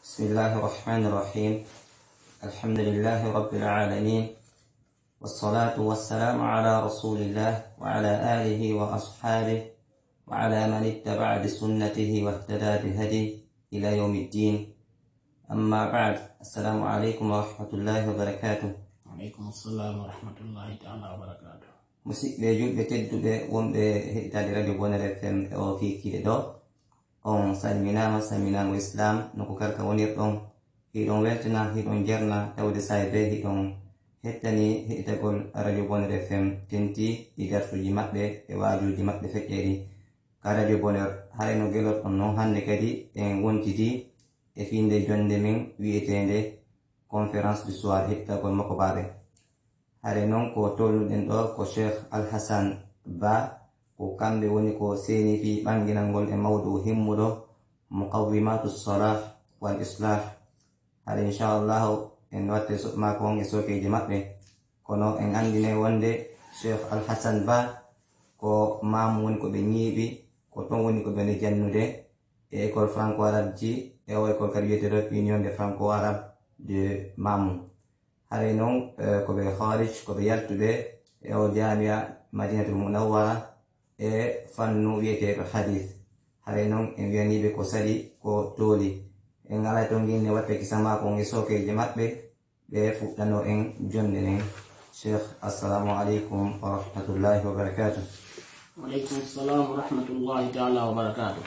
بسم الله الرحمن الرحيم. الحمد لله رب العالمين، والصلاة والسلام على رسول الله وعلى آله وأصحابه وعلى من اتبع بسنته واهتدى بهديه إلى يوم الدين. أما بعد، السلام عليكم ورحمة الله وبركاته. وعليكم السلام ورحمة الله تعالى وبركاته. musidɓe julɓe tedduɓe wonɓe heɗitade radio Bonheur FM o kikiɗe ɗo, on salminago islam noko karka wonirɗon. Hiɗon weltina, hiɗon jerna tawde sae be hiɗon hettani heɗitagol radio Bonheur FM tenti ɗi darsuji maɓɓe e wajuji maɓɓe feƴƴeri ka radio Bonheur. hayno gelorɗon noon hande kadi en wontidi e finde jonde min wi'etende conférence du soir heɗitagol makko baɓe. hare noon ko tolnuɗen ɗo ko Cheikh Alhasan Ba, ko kamɓe woni ko seni fi ɓanginalngol e mawdu himmuɗo muqawwimatu salah wal islah. hare inchallahu en watte mako on e sokeji maɓɓe, kono en andine wonde Cheikh Alhasan Ba ko mamu woni ko ɓe ñiiɓi, ko ton woni ko ɓene jannude e école franco arabe ji e o école kadi wiyeteɗo union de franco arabe de Mamou. hare noon ko ɓe kharij, ko ɓe yaltuɓe e o jamia Madinatul Munawwara e fannu wiyeteɗo hadith. hare noon en wiyaniɓe ko sali ko tooli. en ala to ginne watte kisamako on e sokeje maɓɓe ɓe fuɗɗano en jonde nden. Cheikh, assalamu aleykum wa rahmatullahi wa barakatuh. وعليكم السلام ورحمة الله تعالى وبركاته.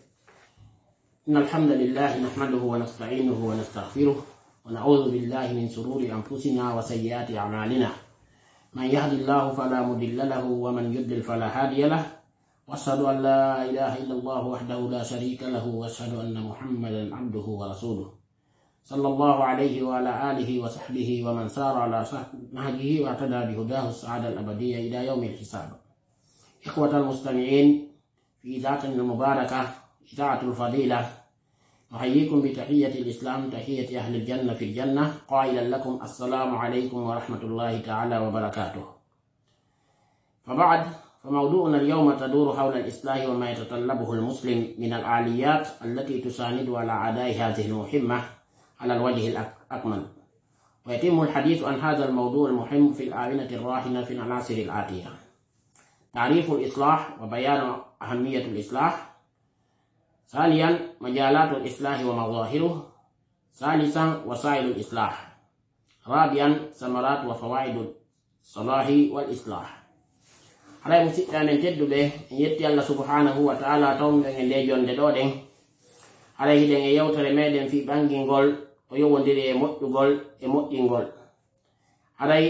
إن الحمد لله نحمده ونستعينه ونستغفره ونعوذ بالله من شرور أنفسنا وسيئات أعمالنا. من يهد الله فلا مضل له ومن يضلل فلا هادي له، وأشهد أن لا إله إلا الله وحده لا شريك له، وأشهد أن محمدا عبده ورسوله صلى الله عليه وعلى آله وصحبه ومن سار على نهجه واعتدى بهداه السعادة الأبدية إلى يوم الحساب. إخوة المستمعين في إذاعتنا المباركة إذاعة الفضيلة، أحييكم بتحية الإسلام، تحية أهل الجنة في الجنة، قائلا لكم السلام عليكم ورحمة الله تعالى وبركاته. فبعد، فموضوعنا اليوم تدور حول الإصلاح وما يتطلبه المسلم من الآليات التي تساند على أداء هذه المهمة على الوجه الأكمل. ويتم الحديث عن هذا الموضوع المهم في الآونة الراهنة في العناصر الآتية: تعريف الإصلاح وبيان أهمية الإصلاح، ثانيا مجالات الإصلاح ومظاهره، ثالثا وسائل الإصلاح، رابعا ثمرات وفوائد الصلاح والإصلاح. haray musidɓe amen tedduɓe, en yetti Allah subhanahu wa ta'ala tawnuɗen e nde jonde ɗo ɗen. haray hiɗen e yewtere meɗen fi ɓangingol o yowodiri e moƴƴugol e moƴƴingol. haray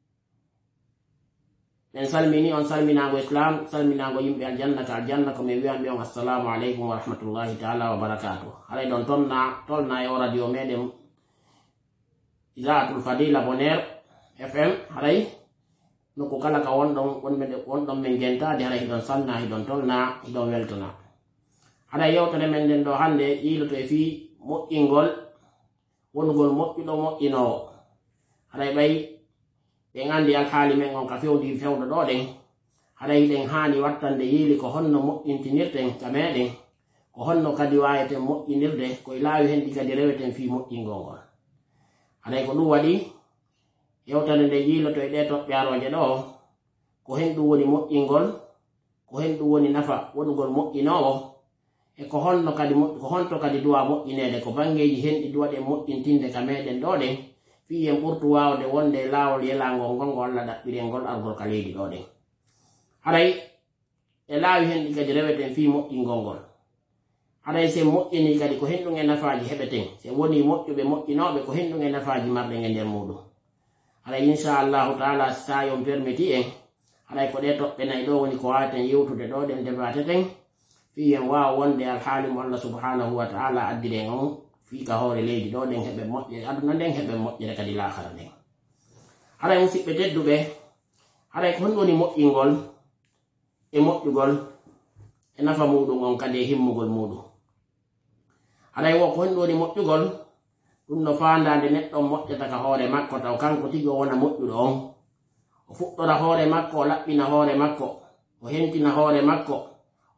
en salmini on salminago islam, salminago yimɓe aljanna ka aljanna, ko min wiyanɓe on assalamu aleykum wa rahmatullahi ta'ala wa barakatuh. haray ɗon tolna e o radio meɗen Izaatul Fadila Bonheur FM. haray nokku kala ka wonɗon min gentade, haray hiɗon sanna, hiɗon tolna, hiɗon weltona. haray yewtere men nden ɗo hande yiiloto e fi moƴƴingol, wonugol moƴƴuɗo moƴƴinowo. haray ɓay ɓen andi alhaali men on ka fewdi fewɗo ɗo ɗen. haray ɗen hani wattande yiili ko honno moƴƴintinirten ka meɗen, ko honno kadi wayeten moƴƴinirde, koye laawi hen ɗi kadi reweten fi moƴƴingol ngol. haray ko ɗum waɗi yewtande nde yiiloto e ɗe toɓɓyaroje ɗo, ko hen ɗum woni moƴƴingol, ko hen ɗum woni nafa wonugol moƴƴinowo, e ko honto kadi duwa moƴƴinede, ko bangeji hen ɗi duwaɗen moƴƴintinde ka meɗen ɗo ɗen, fi en ɓurtu wawde wonde e laawol yelangol ngol ngo Allah ɗaɓɓirel ngol argol ka leydi ɗo ɗen. haray e laawi hen ɗi kadi reweten fi moƴƴingol ngol. haray sen moƴƴini kadi ko hen ɗum e nafaji heɓeten, se woni moƴƴuɓe moƴƴinoɓe, ko hen ɗum e nafaji marɗen e nder muɗum. haray inchallahu taala sa yon permiti en, haray ko ɗe toɓɓe nayi ɗo woni ko wawaten yewtude ɗo ɗen debateten, fi en wawa wonde alhaali mo Allah subhanahu wa ta'ala addiren on fi ka hoore leydi ɗo ɗen, heɓe moƴƴere aduna nden, heɓe moƴƴere kadi lahara nden. haray musidɓe tedduɓe, haray ko honɗum woni moƴƴingol e moƴƴugol e nafa muɗum on kadi e himmugol muɗum. haray wo ko honɗum woni moƴƴugol, ɗum no fandade neɗɗo moƴƴata ka hoore makko, taw kanko tigi o wona moƴƴuɗo on. o fuɗɗora hoore makko, o laɓɓina hoore makko, o hentina hoore makko,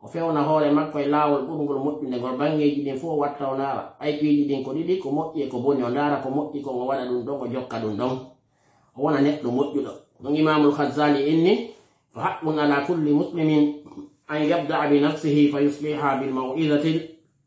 o fewna hoore makko e laawol ɓurngol moƴƴude ngol bangeji ɗin fof o watta o ndaara aypiiji ɗin ko ɗiɗi ko moƴƴi e ko boni o ndaara ko moƴƴi kon o waɗa ɗum ɗon o jokka ɗum ɗon o wona neɗɗo moƴƴuɗo ɗum imamul Ghazali inni fa haqqun ala kulli muslimin an yabda'a bi nafsihi fa yusliha bil maw'izati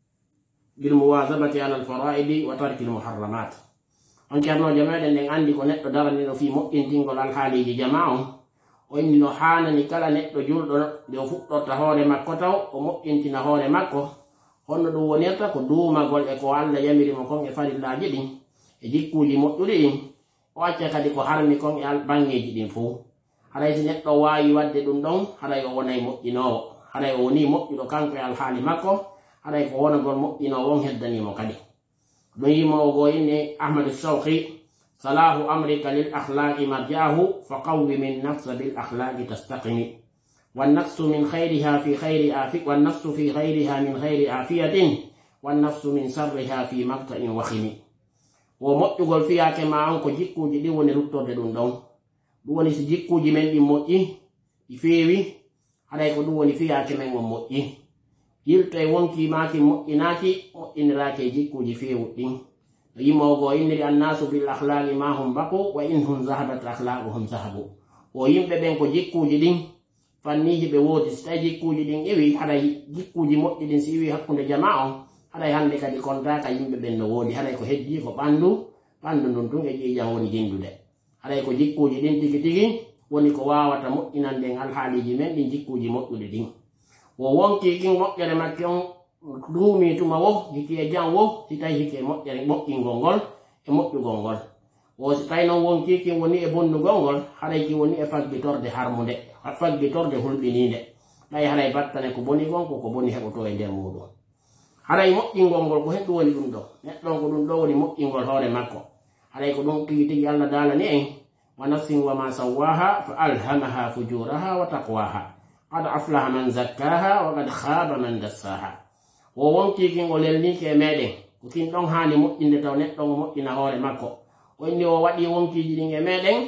bil muwazabati ala al fara'idi wa tarki al muharramat on ceernoje meɗen ɗen andi ko neɗɗo daranino fi moƴƴintingol alhaaliji jama on o inni no hanani kala neɗɗo julɗo nde o fuɗɗorta hoore makko taw o moƴƴintina hoore makko honno ɗum wonirta ko duumagol e ko Allah yamirimo kon e farillaji ɗin e jikkuji moƴƴuɗi ɗin o acca kadi ko harmi kon e bangeji ɗin fo haray si neɗɗo wawi wadde ɗum ɗon haray o wonay moƴƴinowo haray o woni moƴƴuɗo kanko e alhaali makko haray ko wonagol moƴƴinowo on heddanimo kadi ɗum yimowo go inni Ahmadu Shawqi salahu amrika lil akhlaqi marja'ahu fa qawwi min nafsa bil akhlaqi tastaqimi wan nafsu min khayriha fi khayri afi wan nafsu fi khayriha min khayri afiyatin wan nafsu min sharriha fi maqta'in wakhimi wo moƴƴugol fiyake ma on ko jikkuji ɗi woni ruttorde ɗum ɗon ɗum woni si jikkuji men ɗi moƴƴi ɗi feewi haɗay ko ɗum woni fiyake men on moƴƴi yilto e wonki maki moƴƴinaki moƴƴiniraki e jikkuji feewuɗɗin yimogo inniri annasu bil akhlaqi ma hum baqu wa in hum zahabat akhlaquhum zahabu o yimɓe ɓen ko jikkuji ɗin fanniji ɓe woodi si tawi jikkuji ɗin iwi haɗay jikkuji moƴƴi ɗin si iwi hakkunde jama on haɗay hande kadi kontaka yimɓe ɓen no woodi haɗay ko heddi ko ɓandu ndun tun e ƴiƴam woni jindude haɗay ko jikkuji ɗin tigi tigi woni ko wawata moƴƴinanden alhaaliji men ɗin jikkuji moƴƴuɗi ɗin wo wonki kin moƴƴere makke on duumi tuma wo hiki e jam wo si tawi hiki e moƴƴere moƴƴingol ngol e moƴƴugol ngol o si tawi noon wonki kin woni e bonnugol ngol haɗay ki woni e faggitorde harmude faggitorde hulɓininde ɗay haɗay battane ko boni gon koko boni heɓoto e nder muɗum haɗay moƴƴingol ngol ko heɗɗum woni ɗum ɗo neɗɗon ko ɗum ɗo woni moƴƴingol hoore makko haɗay ko ɗum tigi tigi Allah daalani en wa nafsin wa ma sawwaha fa alhamaha fujuraha wa taqwaha qad aflaha man zakkaha wa qad khaba man dassaha wo wonki kin o lelniki e meɗen ko kin ɗon hani moƴƴinde taw neɗɗo o moƴƴina hoore makko o inni o waɗi wonkiji ɗin e meɗen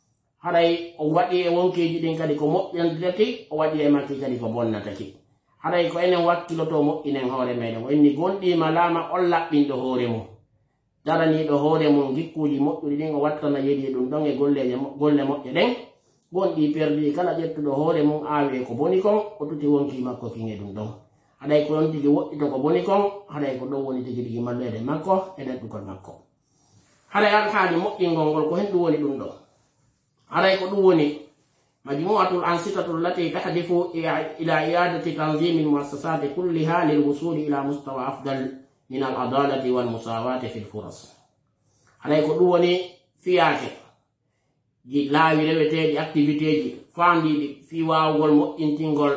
haɗay o waɗi e wonkiji ɗin kadi ko moƴƴantaki o waɗi e makki kadi ko bonnataki haɗay ko enen wakkiloto moƴƴinen hoore meɗen o inni gonɗima laama on laɓɓinɗo hoore mum daraniɗo hoore mum jikkuji moƴƴuɗi ɗin o wattana yeɗi ɗum ɗon e golle moƴƴe ɗen gonɗi perdi kala ƴettuɗo hoore mum aawi e ko boni kon o tuti wonki makko kin e ɗum ɗon haɗay ko ɗon tigi woɗɗito ko boni kon haɗay ko ɗon woni tigi tigi mallede makko e neɗɗugol makko haɗay alhaali moƴƴingol ngol ko hen ɗum woni ɗum ɗo haɗay ko ɗum woni majmu'atul ansitatul lati tahdifu ila i'adati tanzimi almuassasati kulliha lilwusuli ila mustawa afdal min al adalati wal musawati fil furas haɗay ko ɗum woni fiyake ji laawi reweteɗi activité ji faandiɗi fi wawugol moƴƴintingol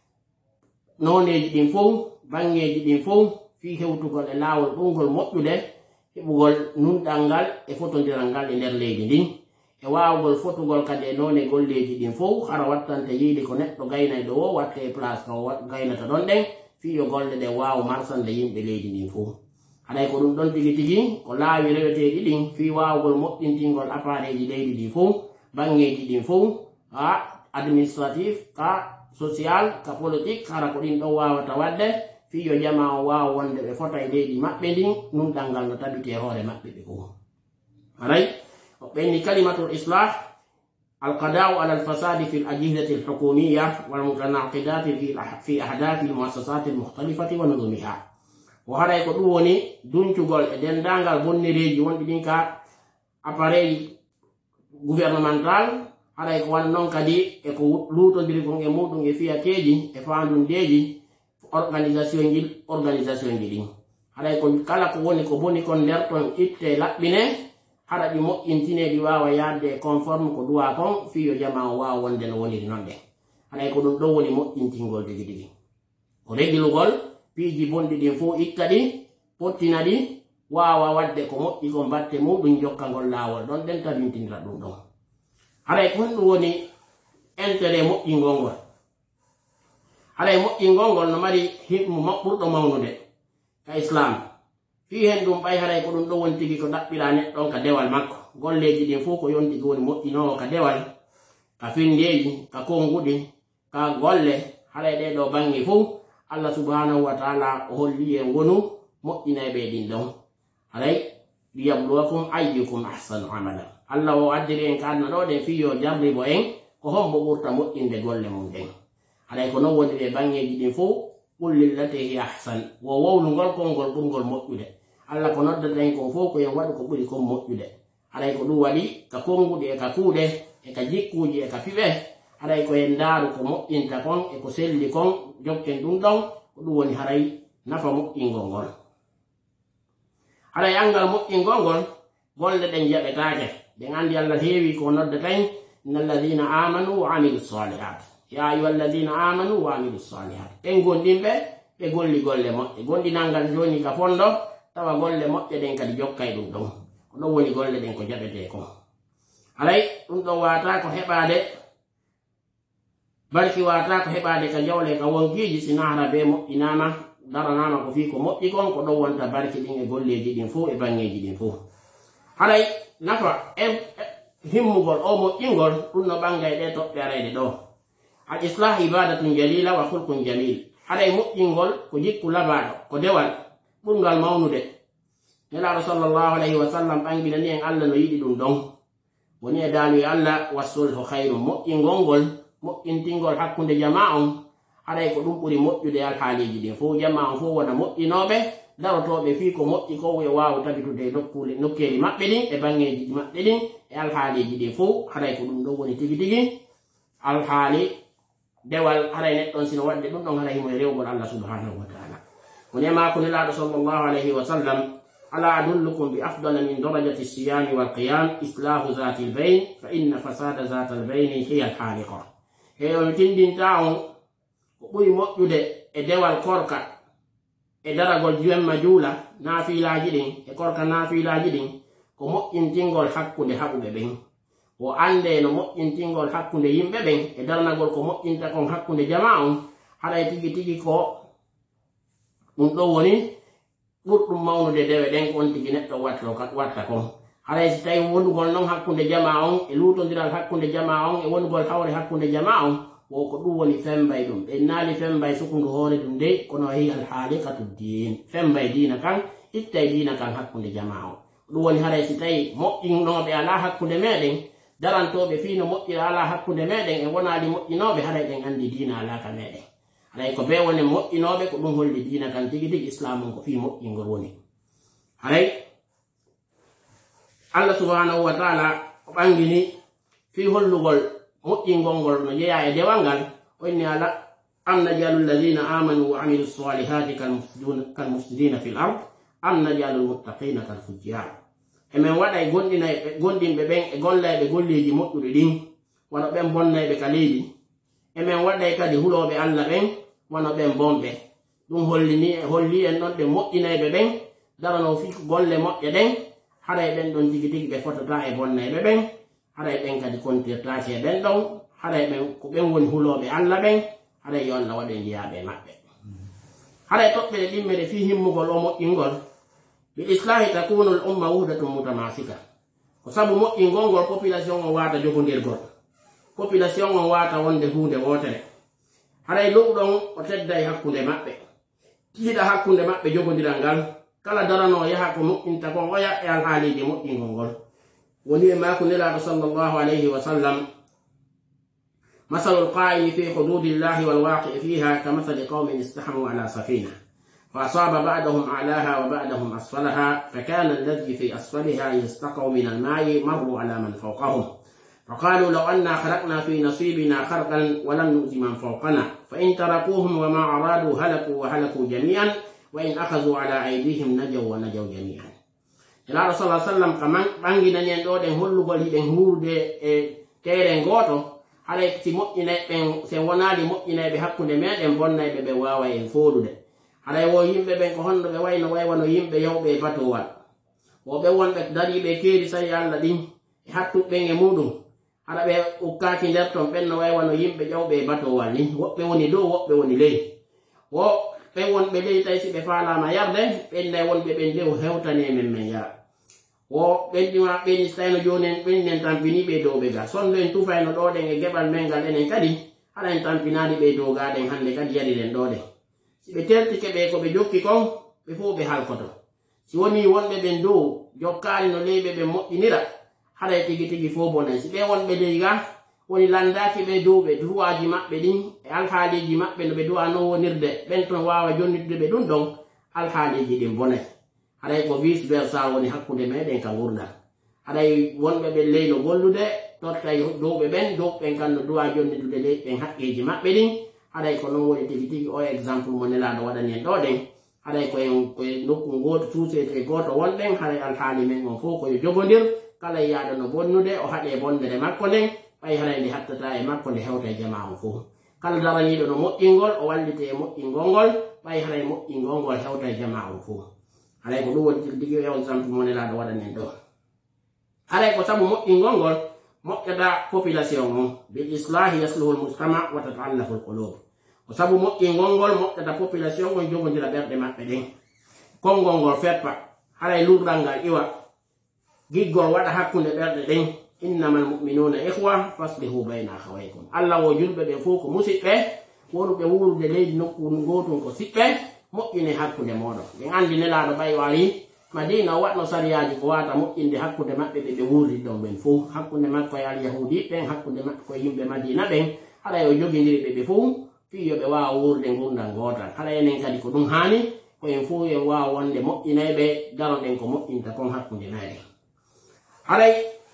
noneji ɗin fof bangeji ɗin fof fi hewtugol e laawol ɓurgol moƴƴude heɓugol nunɗal ngal e fotodiral ngal e nder leydi ndin e wawugol fotugol kadi e none golleji ɗin fof hara wattante yiide ko neɗɗo gaynayɗo o watte e place no gaynata ɗon ɗen fiyo golle ɗe wawa marsande yimɓe leydi ndin fof haɗay ko ɗum ɗon tigi tigi ko laawi reweteɗi ɗin fi wawugol moƴƴintingol appareil ji leydi ɗi fof bangeji ɗin fof ha administratif ka social ka politique hara ko ɗin ɗon wawata wadde fiyo jama o wawa wonde ɓe fota e leydi maɓɓe ndin nunɗal ngal no tabiti e hoore maɓɓe ɓe fof haray o ɓenni kalimatul islah alqada'u ala alfasadi fi al-ajhizati al-hukumiyya wal mutanaqidati fi ahdafi al-muassasati al-mukhtalifati wa nudumiha o haɗay ko ɗum woni duncugol e dendangal bonnireji wonɗi ɗin ka appareil gouvernemental haɗay ko wan noon kadi e ko luutodiri kon e muɗum e fiyakeji e fandundeji organisation ji ɗin haɗay ko kala ko woni ko boni kon nder ton itte laɓɓine haɗa ɗi moƴƴintine ɗi wawa yadde conforme ko duwa kon fiyo jama o wawa wonde no woniri noon ɗe haɗay ko ɗum ɗon woni moƴƴintingol tigi tigi o regilugol piiji bonɗi ɗin fof ikka ɗi pottina ɗi wawa wadde ko moƴƴi ko batte muɗum jokkagol laawol ɗon ɗen tabintindira ɗum ɗon haɗay ko ɗum woni intérêt moƴƴingol ngol haɗay moƴƴingol ngol no mari ɓurɗo mawnude ka islam fi hen ɗum ɓay haɗay ko ɗum ɗon woni tigi ko ɗaɓɓira neɗɗon ka dewal makko golleji ɗin fof ko yontigi woni moƴƴinowo ka dewal ka findeji ka konguɗi ka golle haɗay ɗe ɗo bange fof Allah subhanahu wa ta'ala holli en wonu moƴƴinayɓe ɗin ɗon haray liyabluwakum ayyukum ahsanu amala Allah o addiri en kadna ɗo ɗen fiyo jarribo en ko hombo ɓurta moƴƴinde golle mum ɗen haray ko non woni ɗe bangeji ɗin fo qul lillati hiya ahsan wo wowlugol kolngol ɓurgol moƴƴude Allah ko noddata en kon fof ko en waɗu ko ɓuri kon moƴƴude haray ko ɗum waɗi ka konguɗi e ka kuuɗe e ka jikkuji e ka fiɓe haray ko en ndaaru ko moƴƴinta kon e ko selli kon jokken ɗum ɗon ko ɗum woni haray nafa moƴƴingol ngol haray angal moƴƴingol ngol golle ɗen jaɓetaake ɗen andi Allah heewi ko noddata en inna alladina amanu wa amilu salihat ya ayuha alladina amanu wa amilu salihat en gonɗinɓe ɓe golli golle moƴƴe gonɗinalngal joni ka fondo tawa golle moƴƴe ɗen kadi jokkay ɗum ɗon ko ɗon woni golle ɗen ko jaɓete kon haray ɗum ɗon wata ko heɓade barki wata ko heɓade ka jawle ka wonkiji sinahara be moƴƴinama daranama ko fi ko moƴƴi kon ko ɗon wonta barki ɗin e golleji ɗin fo e bangeji ɗin fo haray nafa himmugol o moƴƴingol ɗum no ɓangay ɗe toɓɓe arayde ɗo al islah ibadatun jalila wa hulkun jamil haray moƴƴingol ko jikku labaɗo ko dewal ɓurgal mawnude nelaɗo sallllahu alayhi wa sallam ɓanginani en Allah no yiɗi ɗum ɗon woni e daalu e Allah wassulhu hayrum moƴƴingol ngol moƴƴintingol hakkunde jama on haray ko ɗum ɓuri moƴƴude alhaaliji ɗin fo jama on fo wona moƴƴinoɓe darotoɓe fi ko moƴƴi ko e wawa tabitude nokkeli maɓɓe ɗin e bangeji maɓɓe ɗin e alhaaliji ɗin fo haray ko ɗum ɗon woni tigi tigi alhaali dewal haray neɗɗon sino waɗde ɗum ɗon haray himo e rewgol Allah subhanahu wa taala ونما كن الله صلى الله عليه وسلم ألا أدلكم بأفضل من درجة الصيام والقيام إصلاح ذات البين فإن فساد ذات البين هي الحالقة هي يمتين تاون بوي موجود إدوال كوركا إدرجول جيم مجولا نافي لاجدين كوركا نافي لاجدين كمؤمن تينغول حق لحق بين وأندى نمؤمن تينغول حق ليم بين إدرنا قول كمؤمن تكون حق لجماعة هذا تيجي كو ɗum ɗo woni ɓurɗum mawnude dewe ɗen kon tigi neɗɗo watta kon haray si tawi wonugol noon hakkunde jama on e luutodiral hakkunde jama on e wonugol hawre hakkunde jama on wo ko ɗum woni fembay ɗum ɓe naali fembay sukundu hoore ɗum de kono hi alhaalikatu din fembay diina kan ittay diina kan hakkunde jama on ɗum woni haray si tawi moƴƴinoɓe ala hakkunde meɗen darantoɓe fino moƴƴira ala hakkunde meɗen e wonaali moƴƴinoɓe haray ɗen andi diina alaka meɗen haray ko be woni moƴƴinoɓe ko ɗum holli diina kan tigi tigi islam ko fi moƴƴingol woni haray Allah subhanahu wa ta'ala o ɓangini fi hollugol moƴƴingol ngol no jeeya e dewal ngal o inni ala am najalu alladhina amanu wa amilu salihati kal mufsidina fil ard am najalu almuttaqina kal fujjar emen waɗay gonɗinɓe ɓen e gollayɓe golleji moƴƴuɗi ɗin wano ɓen bonnayɓe ka leydi emen waɗay kadi huloɓe Allah ɓen wano ɓen bonɓe ɗum holli en ɗon ɗe moƴƴinayɓe ɓen darano fi golle moƴƴe ɗen haray ɓen ɗon tigi tigi ɓe fotata e bonnayɓe ɓen haray ɓen kadi kontirtaki e ɓen ɗon haray ɓen ko ɓen woni huloɓe Allah ɓen haray yo Allah waɗe ndiyaɓe maɓɓe haray toɓɓe ɗimmere fi himmugol o moƴƴingol bi islahi takunu l umma wuhdatun mutamasika ko sabu moƴƴingol ngol population on wata jogodirgol population on wata wonde hunde wotere haray lowɗon o tedday hakkunde maɓɓe tiiɗa hakkunde maɓɓe jogodiral ngal kala darano yaha ko moƴƴinta kon o yaɓɓe alhaaliji moƴƴingol ngol woni e maako nelaɗo sallllahu alayhi wa sallam masalu lqa'imi fi hududillahi walwaqi'i fiha ka masali qawmin istahamu ala safina فأصاب بعدهم أعلاها وبعدهم أسفلها فكان الذي في أسفلها يستقوا من الماء مروا على من فوقهم فقالوا لو أنا خرقنا في نصيبنا خرقا ولم نؤذ من فوقنا فإن تركوهم وما أرادوا هلكوا وهلكوا جميعا وإن أخذوا على أيديهم نجوا ونجوا جميعا ila rasulullah sallam kaman ɓanginanien ɗo ɗen hollugol hiɗen huurde e teere gooto haɗa si moƴƴinayɓen sen wonaali moƴƴinayɓe hakkunde meɗen bonnayɓe ɓe wawa en foodude haɗay wo yimɓe ɓen ko honno ɓe wayno waywano yimɓe yawɓe e batowal wo ɓe wonɓe dariɓe keeri sari Allah ɗin e hattuɓen e muɗum haɗa ɓe ukkaki nder ton ɓen no waywano yimɓe ƴawɓe e batowal ni woɓɓe woni dow woɓɓe woni ley wo ɓen wonɓe ley tawi si ɓe faalama yarde ɓennay wonɓe ɓen ndew hewtane men men yara wo ɓenɗima ɓeni so tawino joni en ɓeninen tampiniɓe dow ɓe ga sonno en tufayno ɗoɗen e geɓal men ngal enen kadi haɗa en tampinani ɓe dow gaɗen hande kadi yariɗen ɗoɗen si ɓe tertike ɓe ko ɓe jokki kon ɓe fof ɓe halkoto si woni wonɓe ɓen dow jokkali no leyɓe ɓe moƴƴinira haɗa tigi tigi fof bonan si ɓe wonɓe ley ga woni landaki ɓe dow ɓe duwaji maɓɓe ɗin e alhaaliji maɓɓe no ɓe duwa no wonirde ɓen ton wawa jonnitde ɓe ɗum ɗon alhaaliji ɗin bonay haɗay ko vice versa woni hakkude meɗen ka gurdam haɗay wonɓe ɓen ley no gollude tottay dowɓe ɓen dow ɓen kan no duwa jonnitude ley ɓen haqqiji maɓɓe ɗin haɗay ko non woni tigi tigi o exemple mo nelaɗo waɗani en ɗo ɗen haɗay koye nokku goto suusete goto wonɗen haɗay alhaali men on fof koye jogodir kala yaɗo no bonnude o haɗe bondere makko nden ɓay haɗay nde hattata e makko nde hewta e jama on fof kala daraniɗo no moƴƴingol o wallite e moƴƴingol ngol ɓay haɗay moƴƴingol ngol hewta e jama on fof haɗay ko ɗum woni tigi tigi e exemple mo nelaɗo waɗani en ɗo haɗay ko sabu moƴƴingol ngol moƴƴata population on bil islahi yasluhu l mujtama wa tataallafu l qulub ko sabu moƴƴingol ngol moƴƴata population on jogodira ɓerɗe maɓɓe ɗen konngol ngol feppa haɗay lurɗal ngal iwa giggol waɗa hakkunde ɓerɗe ɗen innama almuminuna ihwa faslihu bayna akhawaykum allah wo julɓe ɓe fof ko musidɓe wonuɓe wurude leydi nokku gotum ko siɓɓe moƴƴine hakkunde moɗon ɓen andi nelaɗo ɓay wari madina o waɗno sariyaji ko wata moƴƴinde hakkunde maɓɓe ɓe wurdi ɗon ɓen fof hakkunde makko e alyahudi ɓen hakkunde makko koye yimɓe madina ɓen haɗa o jogidiri ɓe fof fiyo ɓe wawa wurde gurdal gotal haɗa enen kadi ko ɗum hani koyen fof en wawa wonde moƴƴinayɓe daroɗen ko moƴƴinta kon hakkunde meɗen haɗay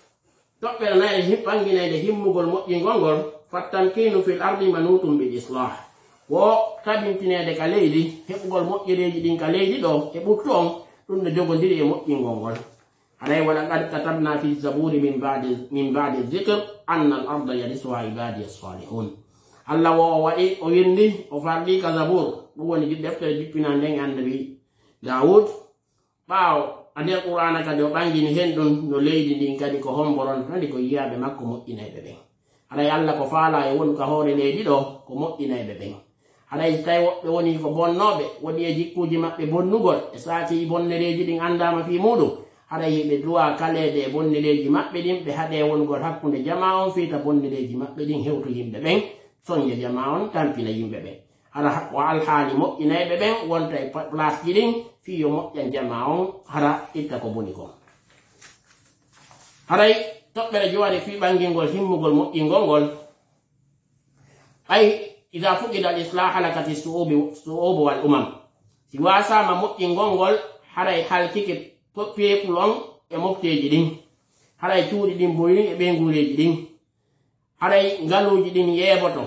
toɓɓere nayi ɓanginayde himmugol moƴƴingol ngol fattankinu fil ardi manutum bil islah wo tabintinede ka leydi heɓugol moƴƴereji ɗin ka leydi ɗo e ɓurtu on ɗum no jogodiri e moƴƴingol ngol haɗay wala qad katabna fi zaburi min badi dhikr anna al arda yarisuha ibadi as-salihun allah wo waɗi o wirndi o farɗi ka zabur ɗum woni deftere jippina nden annabi Dawud ɓaawo a nder qur'ana kadi o ɓangini hen ɗum no leydi ndin kadi ko homboron kadi ko yiyaɓe makko moƴƴinayɓe ɓen haɗay allah ko faala e wonu ka hoore leydi ɗo ko moƴƴinayɓe ɓen haɗay tawi woɓɓe woni ko bonnoɓe woni e jikkuji maɓɓe bonnugol e saati bonnereji ɗin andama fi muɗum haɗay hiɓe duwa kalede e bonnereji maɓɓe ɗin ɓe haɗe wongol hakkunde jama on fiita bonnereji maɓɓe ɗin hewto yimɓe ɓen soñde jama on tampina yimɓe ɓen hara o alhaali moƴƴinayɓe ɓen wonta e place ji ɗin fiyo moƴƴan jama on hara itta ko boni kon haray toɓɓere jowari fi ɓangingol himmugol moƴƴingol ngol ay ida fuqida al islah halakati su'ubu wal umam si wasama moƴƴingol ngol haray halkike people on e mofteji ɗin haray cuuɗi ɗin boyni e ɓengureji ɗin haray ngaluji ɗin yeeboto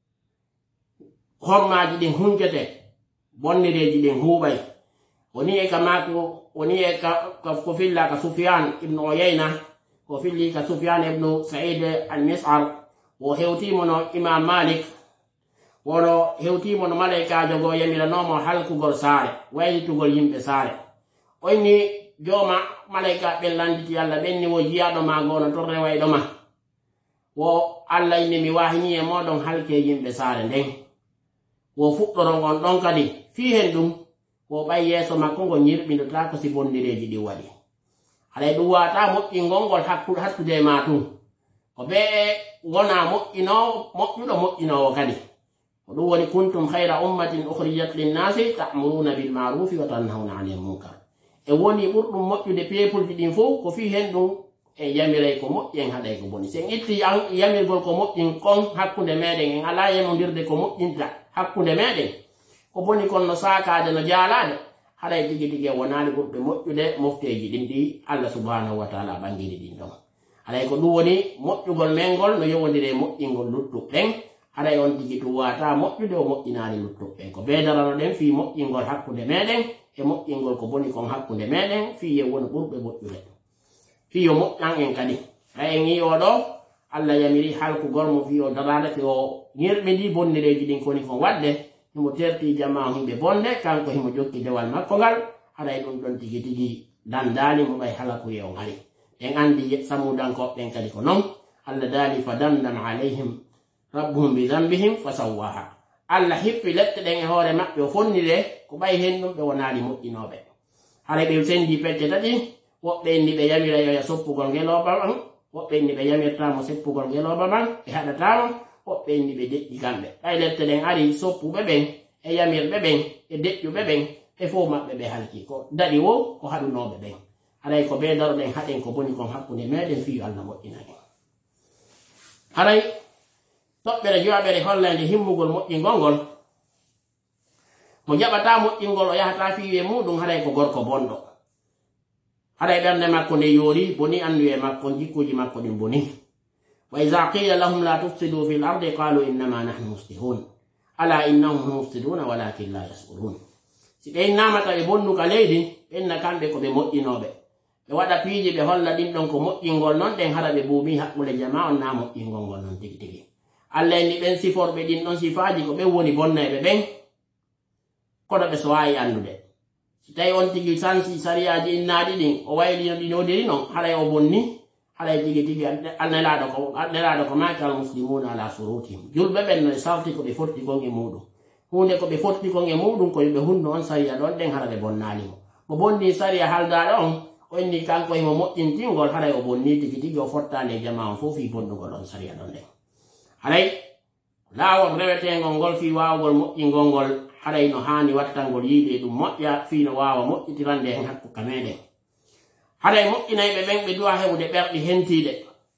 hormaji ɗin huncete bonnireji ɗin huuɓay woni e ka mako woni e ko filla ka Sufyan ibnu Uyayna ko filli ka Sufyan ibnu Sa'id al-Mis'ar wo hewtimo no Imam Malik wono hewtimo no malaikajo go yamiranomo halkugol saare waylitugol yimɓe saare oyni jooma malaika ɓen landiti Allah ɓenni wo jiyaɗo ma gono torre wayɗoma wo Allah inni mi wahini e moɗon halke yimɓe saare nden wo fuɗɗoro ngon ɗon kadi fi hen ɗum wo ɓay yeeso makko ngo ñirɓinota ko si bondireji ɗi waɗi haɗay ɗum wata moƴƴingol ngol hattude ma tum ko ɓe wona moƴƴuɗo moƴƴinowo kadi ko ɗum woni kuntum hayra ummatin ukhrijat linnasi ta'muruna bil ma'rufi wa tanhawna 'anil munkar e woni ɓurɗum moƴƴude peepulji ɗin fof ko fi hen ɗum e yamiray ko moƴƴen haɗay ko boni sen itti yamirgol ko moƴƴin kon hakkunde meɗen en ala yemodirde ko moƴƴinta hakkunde meɗen ko boni kon no saakade no jaalade haɗay tigi tigi wonani ɓurɓe moƴƴude mofteji ɗin ɗi Allah subhanahu wa ta'ala ɓangini ɗin ɗon haɗay ko ɗum woni moƴƴugol men ngol no yowodire moƴƴingol luttuɓɓen haɗay on tigi tum wata moƴƴude o moƴƴinani luttuɓɓen ko bedarano ɗen fi moƴƴingol hakkunde meɗen e moƴƴingol ko boni kon hakkunde meɗen fi ye woni ɓurɓe moƴƴude fi yo moƴƴan en kadi hay en yi oɗo Allah yamiri halkugol mo fi o darade fi o ñirɓidi bonnireji ɗin koni kon wadde himo terti jama himɓe bonde kanko himo jokki dewal makko ngal haɗay ɗum ɗon tigi tigi dandali mo ɓay halakuye o ngari en andi samudankoɓɓen kadi ko non Allah dali fa dandam alayhim rabbuhum bi dhanbihim fa sawwaha Allah hippi leɗɗe ɗen e hoore maɓɓe o fonnire ko ɓay hen ɗum ɓe wonali moƴƴinoɓe haɗa ɓe sendi pecce tati woɓɓe inni ɓe yamira yoya soppugol ngeloba man woɓɓe inni ɓe yamirtamo seppugol ngeloba man ɓe haɗatamo woɓɓe inni ɓe deƴƴi kamɓe ɓay leɗɗe ɗen ari soppuɓe ɓen e yamirɓe ɓen e deƴƴuɓe ɓen e fof maɓɓe ɓe halki ko daɗi wo ko haɗunoɓe ɓen haray ko ɓe daroɗen haɗen ko boni kon hakkunde meɗen fiyo Allah moƴƴinani haray toɓɓere jowaɓere hollande himmugol moƴƴingol ngol mo jaɓata moƴƴingol o yahata fiye muɗum haray ko gorko bonɗo haray ɓernde makko nde yoori boni anduye makko jikkuji makko ɗin boni wa iza qila lahum la tufsidu fi l ardi qalu innama nahnu muslihun ala innahum mufsiduna walakin la yashurun si ɓe innamata ɓe bonnuka leydi ɓenna kamɓe ko ɓe moƴƴinoɓe ɓe waɗa piiji ɓe holla ɗin ɗon ko moƴƴingol noon ɗen hara ɓe buumi haqqule jama on na moƴƴingol ngol noon tigi tigi allah en ni ɓen siforɓe ɗin ɗon sifaji ko ɓen woni bonnayɓe ɓen kono ɓe so wawi andude si tawi on tigi sansi sariyaji innaɗi ɗin o waylino ɗi nodiri noon haray o bonni haray tigi tigi nelaɗo ko maki al muslimuna ala surutihim julɓe ɓen no e sarti ko ɓe fotti kon e muɗum hunde ko ɓe fotti kon e muɗum koyeɓe hunno on sariya ɗon ɗen hara ɓe bonnalimo mo bonni sariya haldaɗo on o inni kanko himo moƴƴintingol haray o bonni tigi tigi o fottane jama on fof fi bonnugol on sariya ɗon ɗen haray laawol rewetengol ngol fi wawgol moƴƴingol ngol haray no hani wattangol yiide ɗum moƴƴa fi no wawa moƴƴitirande hen hakkuka meɗen haray moƴƴinayɓe ɓen ɓe duwa hewde ɓerɗi hentiɗe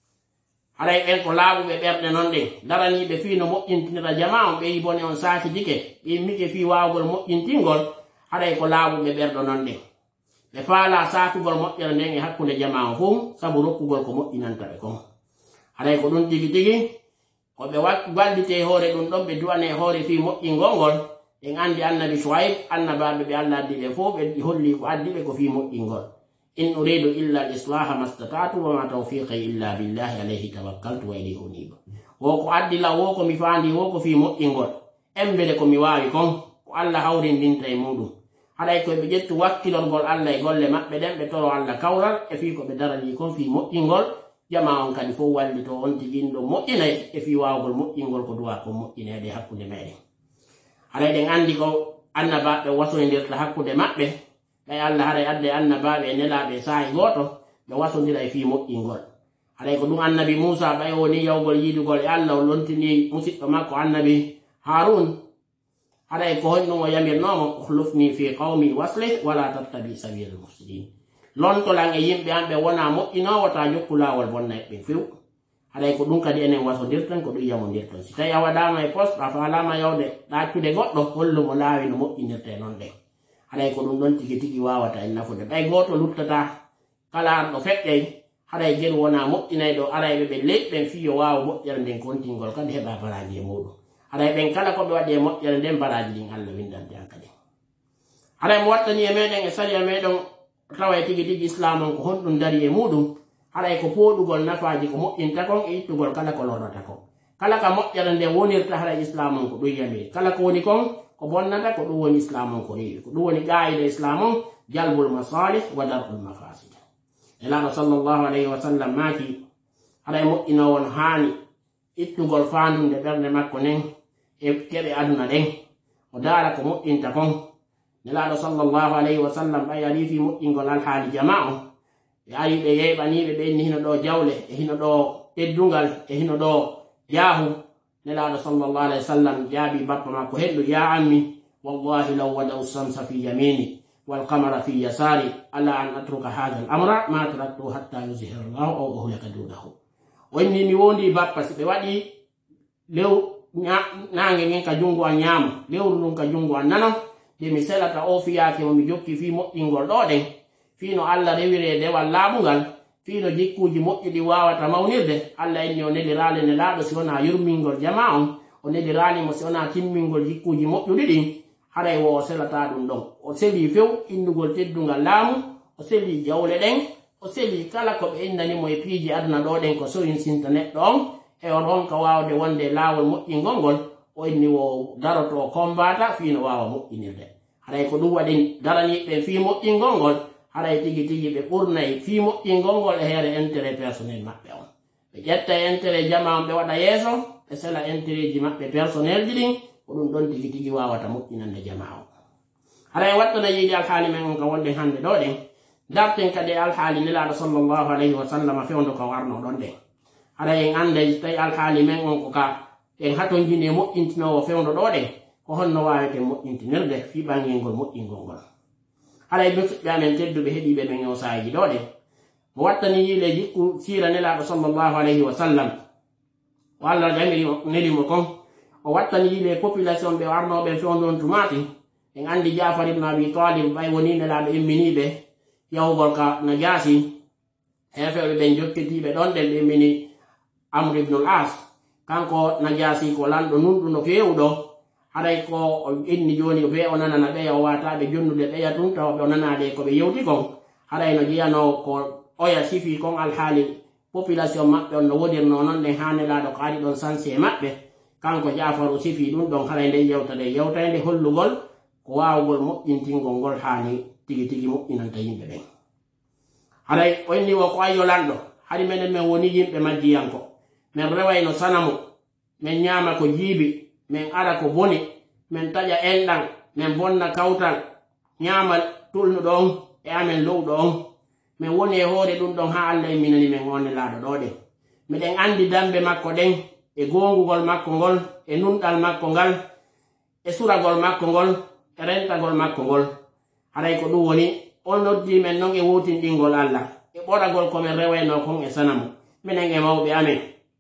haray ɓen ko laaɓuɓe ɓerɗe non ɗen daraniɓe fi no moƴƴintinira jama on ɓe yi bone on saaki dike ɓe yimmike fi wawgol moƴƴintingol haray ko laaɓuɓe ɓerɗo non ɗen ɓe faala saakugol moƴƴere nden e hakkunde jama on fof sabu rokkugol ko moƴƴinanta ɓe kon haray ko ɗum tigi tigi ko ɓe wallite hoore ɗum ɗon ɓe duwane hoore fi moƴƴingol ngol en andi annabi Shuaib annabaɓe ɓe Allah addi ɓe fof ɓe holli ko addi ɓe ko fi moƴƴingol in uridu illa al islaha mastata'tu wa ma tawfiqi illa billahi alayhi tawakkaltu wa ilayhi unib wo ko addi la wo ko mi faandi wo ko fi moƴƴingol embede ko mi waawi kon ko Allah hawrindinta e muɗum haɗay koye ɓe ƴettu wakkilorgol Allah e golle maɓɓe ɗen ɓe toro Allah kawral e fi ko ɓe darani kon fi moƴƴingol jama on kadi fof wallito on tiginɗo moƴƴinay e fi wawgol moƴƴingol ko duwa ko moƴƴinede hakkude meɗen haɗay ɗen andi ko annabaɓe wasodirta hakkude maɓɓe ɓay Allah haɗay adde annabaɓe e nelaɓe saahi goto ɓe wasodira e fi moƴƴingol haɗay ko ɗum annabi Musa ɓay woni yawgol yiidugol e Allah o lontini musidɗo makko annabi Harun haɗay ko honɗum o yamirnomo ukhlufni fi qawmi waslih wala tattabi sabila al mufsidin lontolan e yimɓe an ɓe wona moƴƴinowo ta jokku lawol bonna ɓe few haɗay ko ɗum kadi enen wasodirtan ko ɗum yamodirtan si tawi a waɗama e poste a falama yawde ɗaccude goɗɗo hollumo laawi no moƴƴinirte noon ɗen haɗay ko ɗum ɗon tigi tigi wawata en nafude ɓay goto luttata kala arɗo feƴƴey haɗay jeru wona moƴƴinayɗo arayɓe ɓe leƴɓen fiyo wawa moƴƴere nden kontingol kadi heɓa baraji e muɗum haɗay ɓen kala koɓe waɗi e moƴƴere nden baraji ɗin Allah windante an kadi haɗay mo wattani e meɗen e sariya meɗen tawa tigi tigi islam on ko honɗum dari e muɗum haɗay ko poɗugol nafaji ko moƴƴinta kon e ittugol kala ko lorrata kon kala ka moƴƴere nde wonirta haɗay islam on ko ɗum yamiri kala ko woni kon ko bonnata ko ɗum woni islam on ko rewi ko ɗum woni ƙa'ida islam on jalbul masalih wa dar'ul mafasid elaɗo sallllahu alayhi wa sallam maaki haɗay moƴƴinowon haani ittugol fandunde ɓernde makko nen e keɓe aduna ɗen o daara ko moƴƴinta kon nelaɗo sallllahu alayhi wa sallam ɓay ari fi moƴƴingol alhaali jama on ɓe ari ɓe yeɓaniɓe ɓe inni hino ɗo jawle e hino ɗo teddungal e hino ɗo jaahu nelaɗo sallllahu alayhi wa sallam jaabi bappa makko henɗu ya ammi wallahi law wadau samsa fi yamini والقمر في يساري ألا أن أترك هذا الأمر ما تركته حتى يظهر الله أو أهلك دونه وإني ميوندي بابا سبوادي لو نانجي نكا جونغو أنيام لو نكا جونغو أنانا دي مسألة أوفياك ومجوكي في مؤينغول دودين فينو الله ريويري دي واللابوغال فينو جيكوجي مؤيدي واوة مونيرده الله إني ونالي رالي نلادو سيونا يرمينغول جماعهم ونالي رالي مسيونا تيمينغول جيكوجي مؤيدي haɗay wo o selata ɗum ɗon o seli few indugol teddungal laamu o seli jawle ɗen o seli kala ko ɓe innanimo e piiji aduna ɗo ɗen ko soyin sinta neɗɗo on e on on ka wawde wonde laawol moƴƴingol ngol o inni wo daroto o kombata fino wawa moƴƴinirde haɗay ko ɗum waɗi daraniɓe fi moƴƴingol ngol haɗay tigi tigi ɓe ɓurnay fi moƴƴingol ngol e heere intérêt personnel maɓɓe on ɓe ƴetta intérêt jama on ɓe waɗa yeeso ɓe sela intérêt ji maɓɓe personnel ji ɗin ko ɗum ɗon tigi tigi wawata moƴƴinande jama o haɗay wattana yiidi alhaali men on ka wonɗen hannde ɗo ɗen darten kadi alhaali nelaɗo sallllahu alayhi wa sallam fewndo ko warno ɗon ɗen haɗay en anda tawi alhaali men on ko ka en hatonjini e moƴƴintinowo fewndo ɗo ɗen ko honno wawete moƴƴintinirde fi ɓangel ngol moƴƴingol ngol haɗay musidɓe amen tedduɓe heeɗiɓe men o sahaji ɗo ɗe mo wattani yiile jikku siira nelaɗo sallllahu alayhi wa sallam o allah jamiri nelimo kon o wattani yiile population ɓe arnoɓe fewndon tumati en andi Jafar ibn Abi Talib ɓay woni nelaɗo imminiɓe yahugol ka no jaasi hefeɓe ɓen jokkitiɓe ɗon ɗen ɓe immini Amr ibn al-As kanko no jaasi ko lanɗo nunɗu no fewuɗo haɗay ko o inni joni o fe o nanana ɓeya o wataɓe jonnude ɓeya tun tawa ɓe o nanade koɓe yewti kon haɗay no jeyano ko oya sifi kon alhaali population maɓɓe on no wodirno noon ɗen ha nelaɗo ko ari ɗon sanse maɓɓe kanko Jafar o sifi ɗum ɗon haɗay nde yewtade yewtayde hollugol ko wawugol moƴƴintingol ngol hani tigi tigi moƴƴinanta yimɓe ɓen haɗay o inni wo ko ayyo lanɗo haɗi menen men woni yimɓe majjiyanko min rewayno sanamu min ñaama ko jiibi min ara ko boni min taƴa enɗan min bonna kawtal ñaamal tulnuɗo on e amen lowɗo on min woni e hoore ɗum ɗon ha Allah minani min on nelaɗo ɗo ɗen miɗen andi dambe makko ɗen e gongugol makko ngol e nunɗal makko ngal e suragol makko ngol e rentagol makko ngol haɗay ko ɗum woni on noddi men noon e wotinɗingol Allah e ɓoragol komin rewayno kon e sanamu minen e mawɓe amen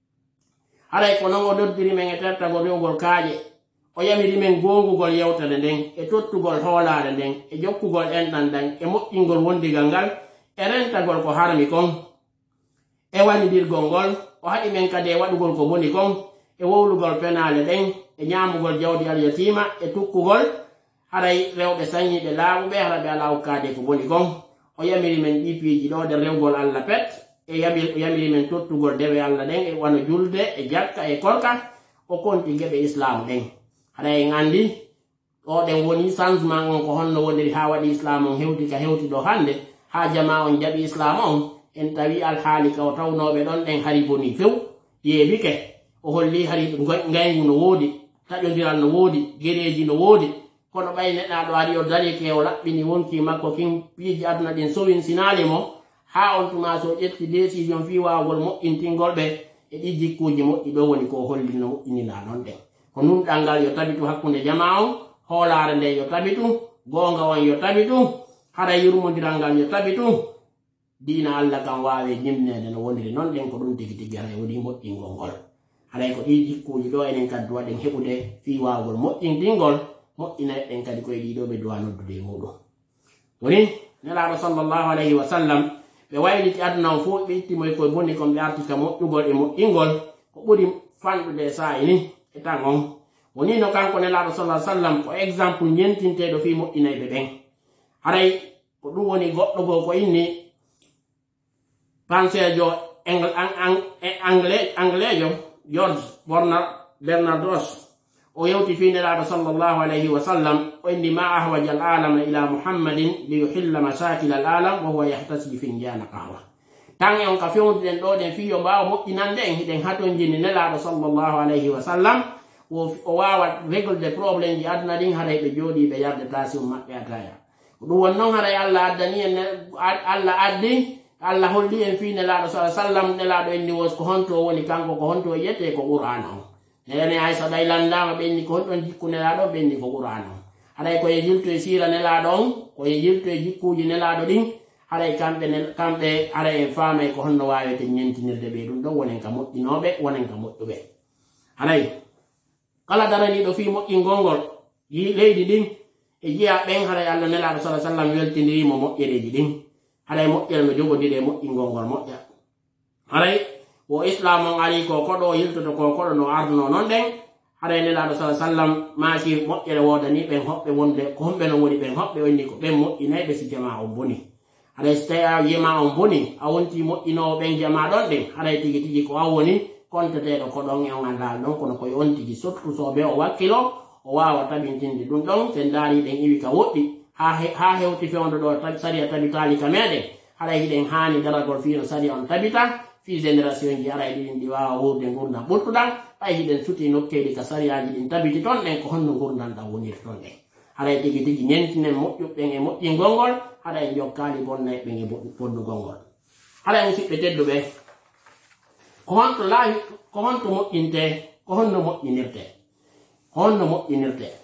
haɗay ko noon o noddiri men e tertagol rewgol kaaƴe o yamiri men gongugol yewtade nden e tottugol hoolare nden e jokkugol enɗan ɗan e moƴƴingol wondigal ngal e rentagol ko harmi kon e wanidirgol ngol o haɗi men kadi e waɗugol ko boni kon e wowlugol penale ɗen e ñamugol jawdi alyatima e tukkugol haɗay rewɓe sañiɓe laaɓuɓe haɗa ɓe ala hokkade ko boni kon o yamiri men ɗipiji ɗo de rewgol Allah pet e yamiri men tottugol dewe Allah ɗen e wano julde e jakka e korka o konti geɓe islam ɗen haɗa en andi ɗo ɗen woni changement on ko honno woniri ha waɗi islam on hewti ka hewti ɗo hande ha jama on jaɓi islam on en tawi alhaali ka o tawnoɓe ɗon ɗen hari boni few yeebike o holli hari ngaygu no woodi taƴodiral no woodi gereji no woodi kono ɓay neɗɗaɗo ari o darike o laɓɓini wonki makko kin piiji aduna ɗin sowin sinali mo ha on tuma so ƴetti décision fi wawgol moƴƴintingol ɓe e ɗi jikkuji moƴƴi ɗo woni ko holli no moƴƴinina ɗon ɗen ko nunɗal ngal yo tabitu hakkunde jama on hoolare nde yo tabitu gonga on yo tabitu haɗa yurmodiral ngal yo tabitu diina Allah kam wawe jimnede no woniri noon ɗen ko ɗum tigi tigi haɗa woni moƴƴingol ngol haɗay ko ɗi jikkuji ɗo enen kadi waɗen heɓude fi wawgol moƴƴintingol moƴƴina ɗen kadi koye ɗiɗo ɓe duwa noddude muɗum woni nelaɗo sallllahu alayhi wa sallam ɓe wayliti aduna o fof ɓe ittimoy koye bonni kon ɓe artika moƴƴugol e moƴƴingol ko ɓuri fanɗude sa'i ni e tan on woni no kanko nelaɗo sallah sallam ko exemple ñentinteɗo fi moƴƴinayɓe ɓen haray ko ɗum woni goɗɗo goo ko inni pensejo anglejo George Bernard Ross o yewti fi nelaɗo sallllahu alayhi wa sallam o inni ma ahwaja al alama ila muhammadin li yuhilla masakil al alam wa huwa yahtasibi finjana qahwa tan e on ka fewnuɗen ɗo ɗen fiyo mbawa moƴƴinande en hiɗen haton jini nelaɗo sallllahu alayhi wa sallam o wawa réglude probléme ji aduna ɗin haɗay ɓe jooɗi ɓe yarde tasum maɓɓe ataya ɗum won noon haɗay Allah addani en Allah addi Allah holli en fi nelaɗo sa sallam nelaɗo enni wos ko honto woni kanko ko honto yette ko qur'an on nene aysa ɗay landama ɓenni ko honɗon jikku nelaɗo ɓenni ko qur'an on haɗay koye jilto e sira nelaɗo on koye jilto e jikkuji nelaɗo ɗin haɗay kamɓe haɗay en faamay ko honno wawete ñentinirde ɓe ɗum ɗon wonen ka moƴƴinoɓe wonen ka moƴƴuɓe haɗay kala daraniɗo fi moƴƴingol ngol leydi ɗin e jiya ɓen haɗay Allah nelaɗo sa sallam weltinirimo moƴƴereji ɗin haɗay moƴƴere no jogodiri e moƴƴingol ngol moƴƴa haɗay wo islam on ari ko koɗo yiltoto ko koɗo no arduno noon ɗen haɗay nelaɗo sa sallam maaki moƴƴere wodani ɓen hoɓɓe wonde ko homɓe no woni ɓen hoɓɓe onni ko ɓen moƴƴinayɓe si jama on boni haɗay so tawi a yima on boni a wonti moƴƴinowo ɓen jama ɗon ɗen haɗay tigi tigi ko an woni konteteɗo ko ɗon e on andal ɗon kono koye on tigi surtout soɓe o wakkilo o wawa tabintinde ɗum ɗon sen daari ɗen iwi ka woɗɗi ha hewti fewndo ɗo saria tabitali ka meɗen haɗay hiɗen hani daragol fino saria on tabita fi génération ji aray ɗiɗin ɗi wawa wurde gurdam ɓurtuɗan ɓay hiɗen suti nokkeɗi ka sariyaji ɗin tabiti toon ɗen ko honno gurdam ɗam woniri toon ɗen haɗay tigi tigi ñentinen moƴƴuɓɓen e moƴƴingol ngol haɗay jokkali bonnayɓen e boddugol ngol haɗay musidɓe tedduɓe ko honto laawi ko honto moƴƴinte ko honno moƴƴinirte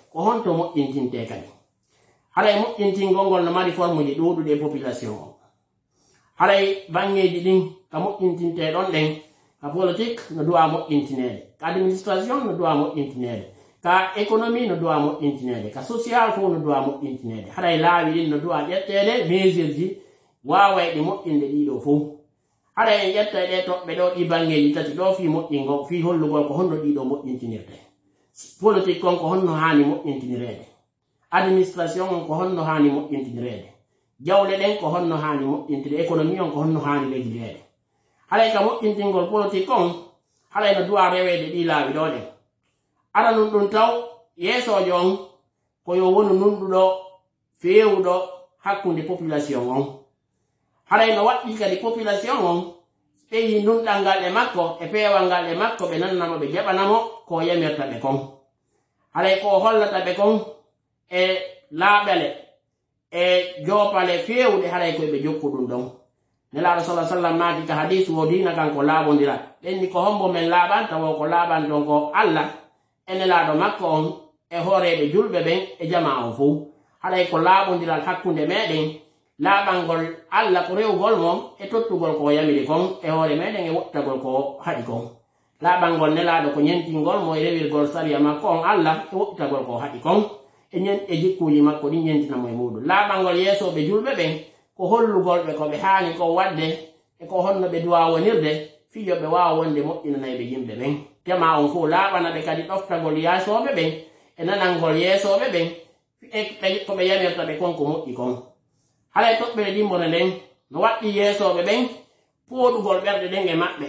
ko honto moƴƴintinte kadi haray moƴƴintingol ngol no mari forme ji ɗuɗuɗe population o haray bangeji ɗin ka moƴƴintinte ɗon ɗen ka politique no duwa moƴƴintinede ka administration no duwa moƴƴintinede ka économie no duwa moƴƴintinede ka social fo no duwa moƴƴintinede haray laawi ɗin no duwa ƴettede mesure ji wawayɗe moƴƴinde ɗiɗo fof haɗa en ƴetta ɗe toɓɓe ɗo ɗi bangeji tati ɗo fi moƴƴingo fi hollugol ko honno ɗiɗo moƴƴintinirde politique on ko honno hani moƴƴintinirede administration on ko honno hani moƴƴintinirede jawle ɗen ko honno hani moƴƴintire économie on ko honno hani régulede haɗay ka moƴƴintingol politique on haɗay no duwa rewede ɗi laawi ɗo ɗen aɗa nun ɗum taw yeesojo on ko yo wonu nunɗuɗo fewuɗo hakkunde population on haɗay no waɗɗi kadi population on ɓeyi nunɗal ngal e makko e peewal ngal e makko ɓe nannamo ɓe jaɓanamo ko yamirta ɓe kon haɗay ko hollata ɓe kon e laaɓale e joopale fewuɗe haɗay koye ɓe jokku ɗum ɗon nelaaɗo sallah sallam maaki ka hadis wo dina kan ko laaɓondirat ɓenni ko hombo men laaɓan tawo ko laaɓan ɗon ko allah e nelaaɗo makko on e hooreɓe julɓe ɓen e jama on fof haɗay ko laaɓondiral hakkunde meɗen laaɓangol allah ko rewgol mom e tottugol ko yamiri kon e hoore meɗen e wottagol ko haɗi kon laaɓangol nelaaɗo ko ñentingol mo e rewirgol sariya makko on allah e wottagol ko haɗi kon e jikkuji makko ɗi ñentinamo e muɗum laaɓangol yeesoɓe julɓe ɓen ko hollugol ɓe ko ɓe haani ko wadde e ko honno ɓe duwa wonirde fijo ɓe wawa wonde moƴƴinanayɓe yimɓe ɓen tema on fof laaɓana ɓe kadi ɗoftagol yaasoɓe ɓen e nanangol yeesoɓe ɓen ko ɓe yamirta ɓe kon ko moƴƴi kon haɗay toɓɓere ɗimbone nden no waɗɗi yeesoɓe ɓen pooɗugol ɓerɗe ɗen e maɓɓe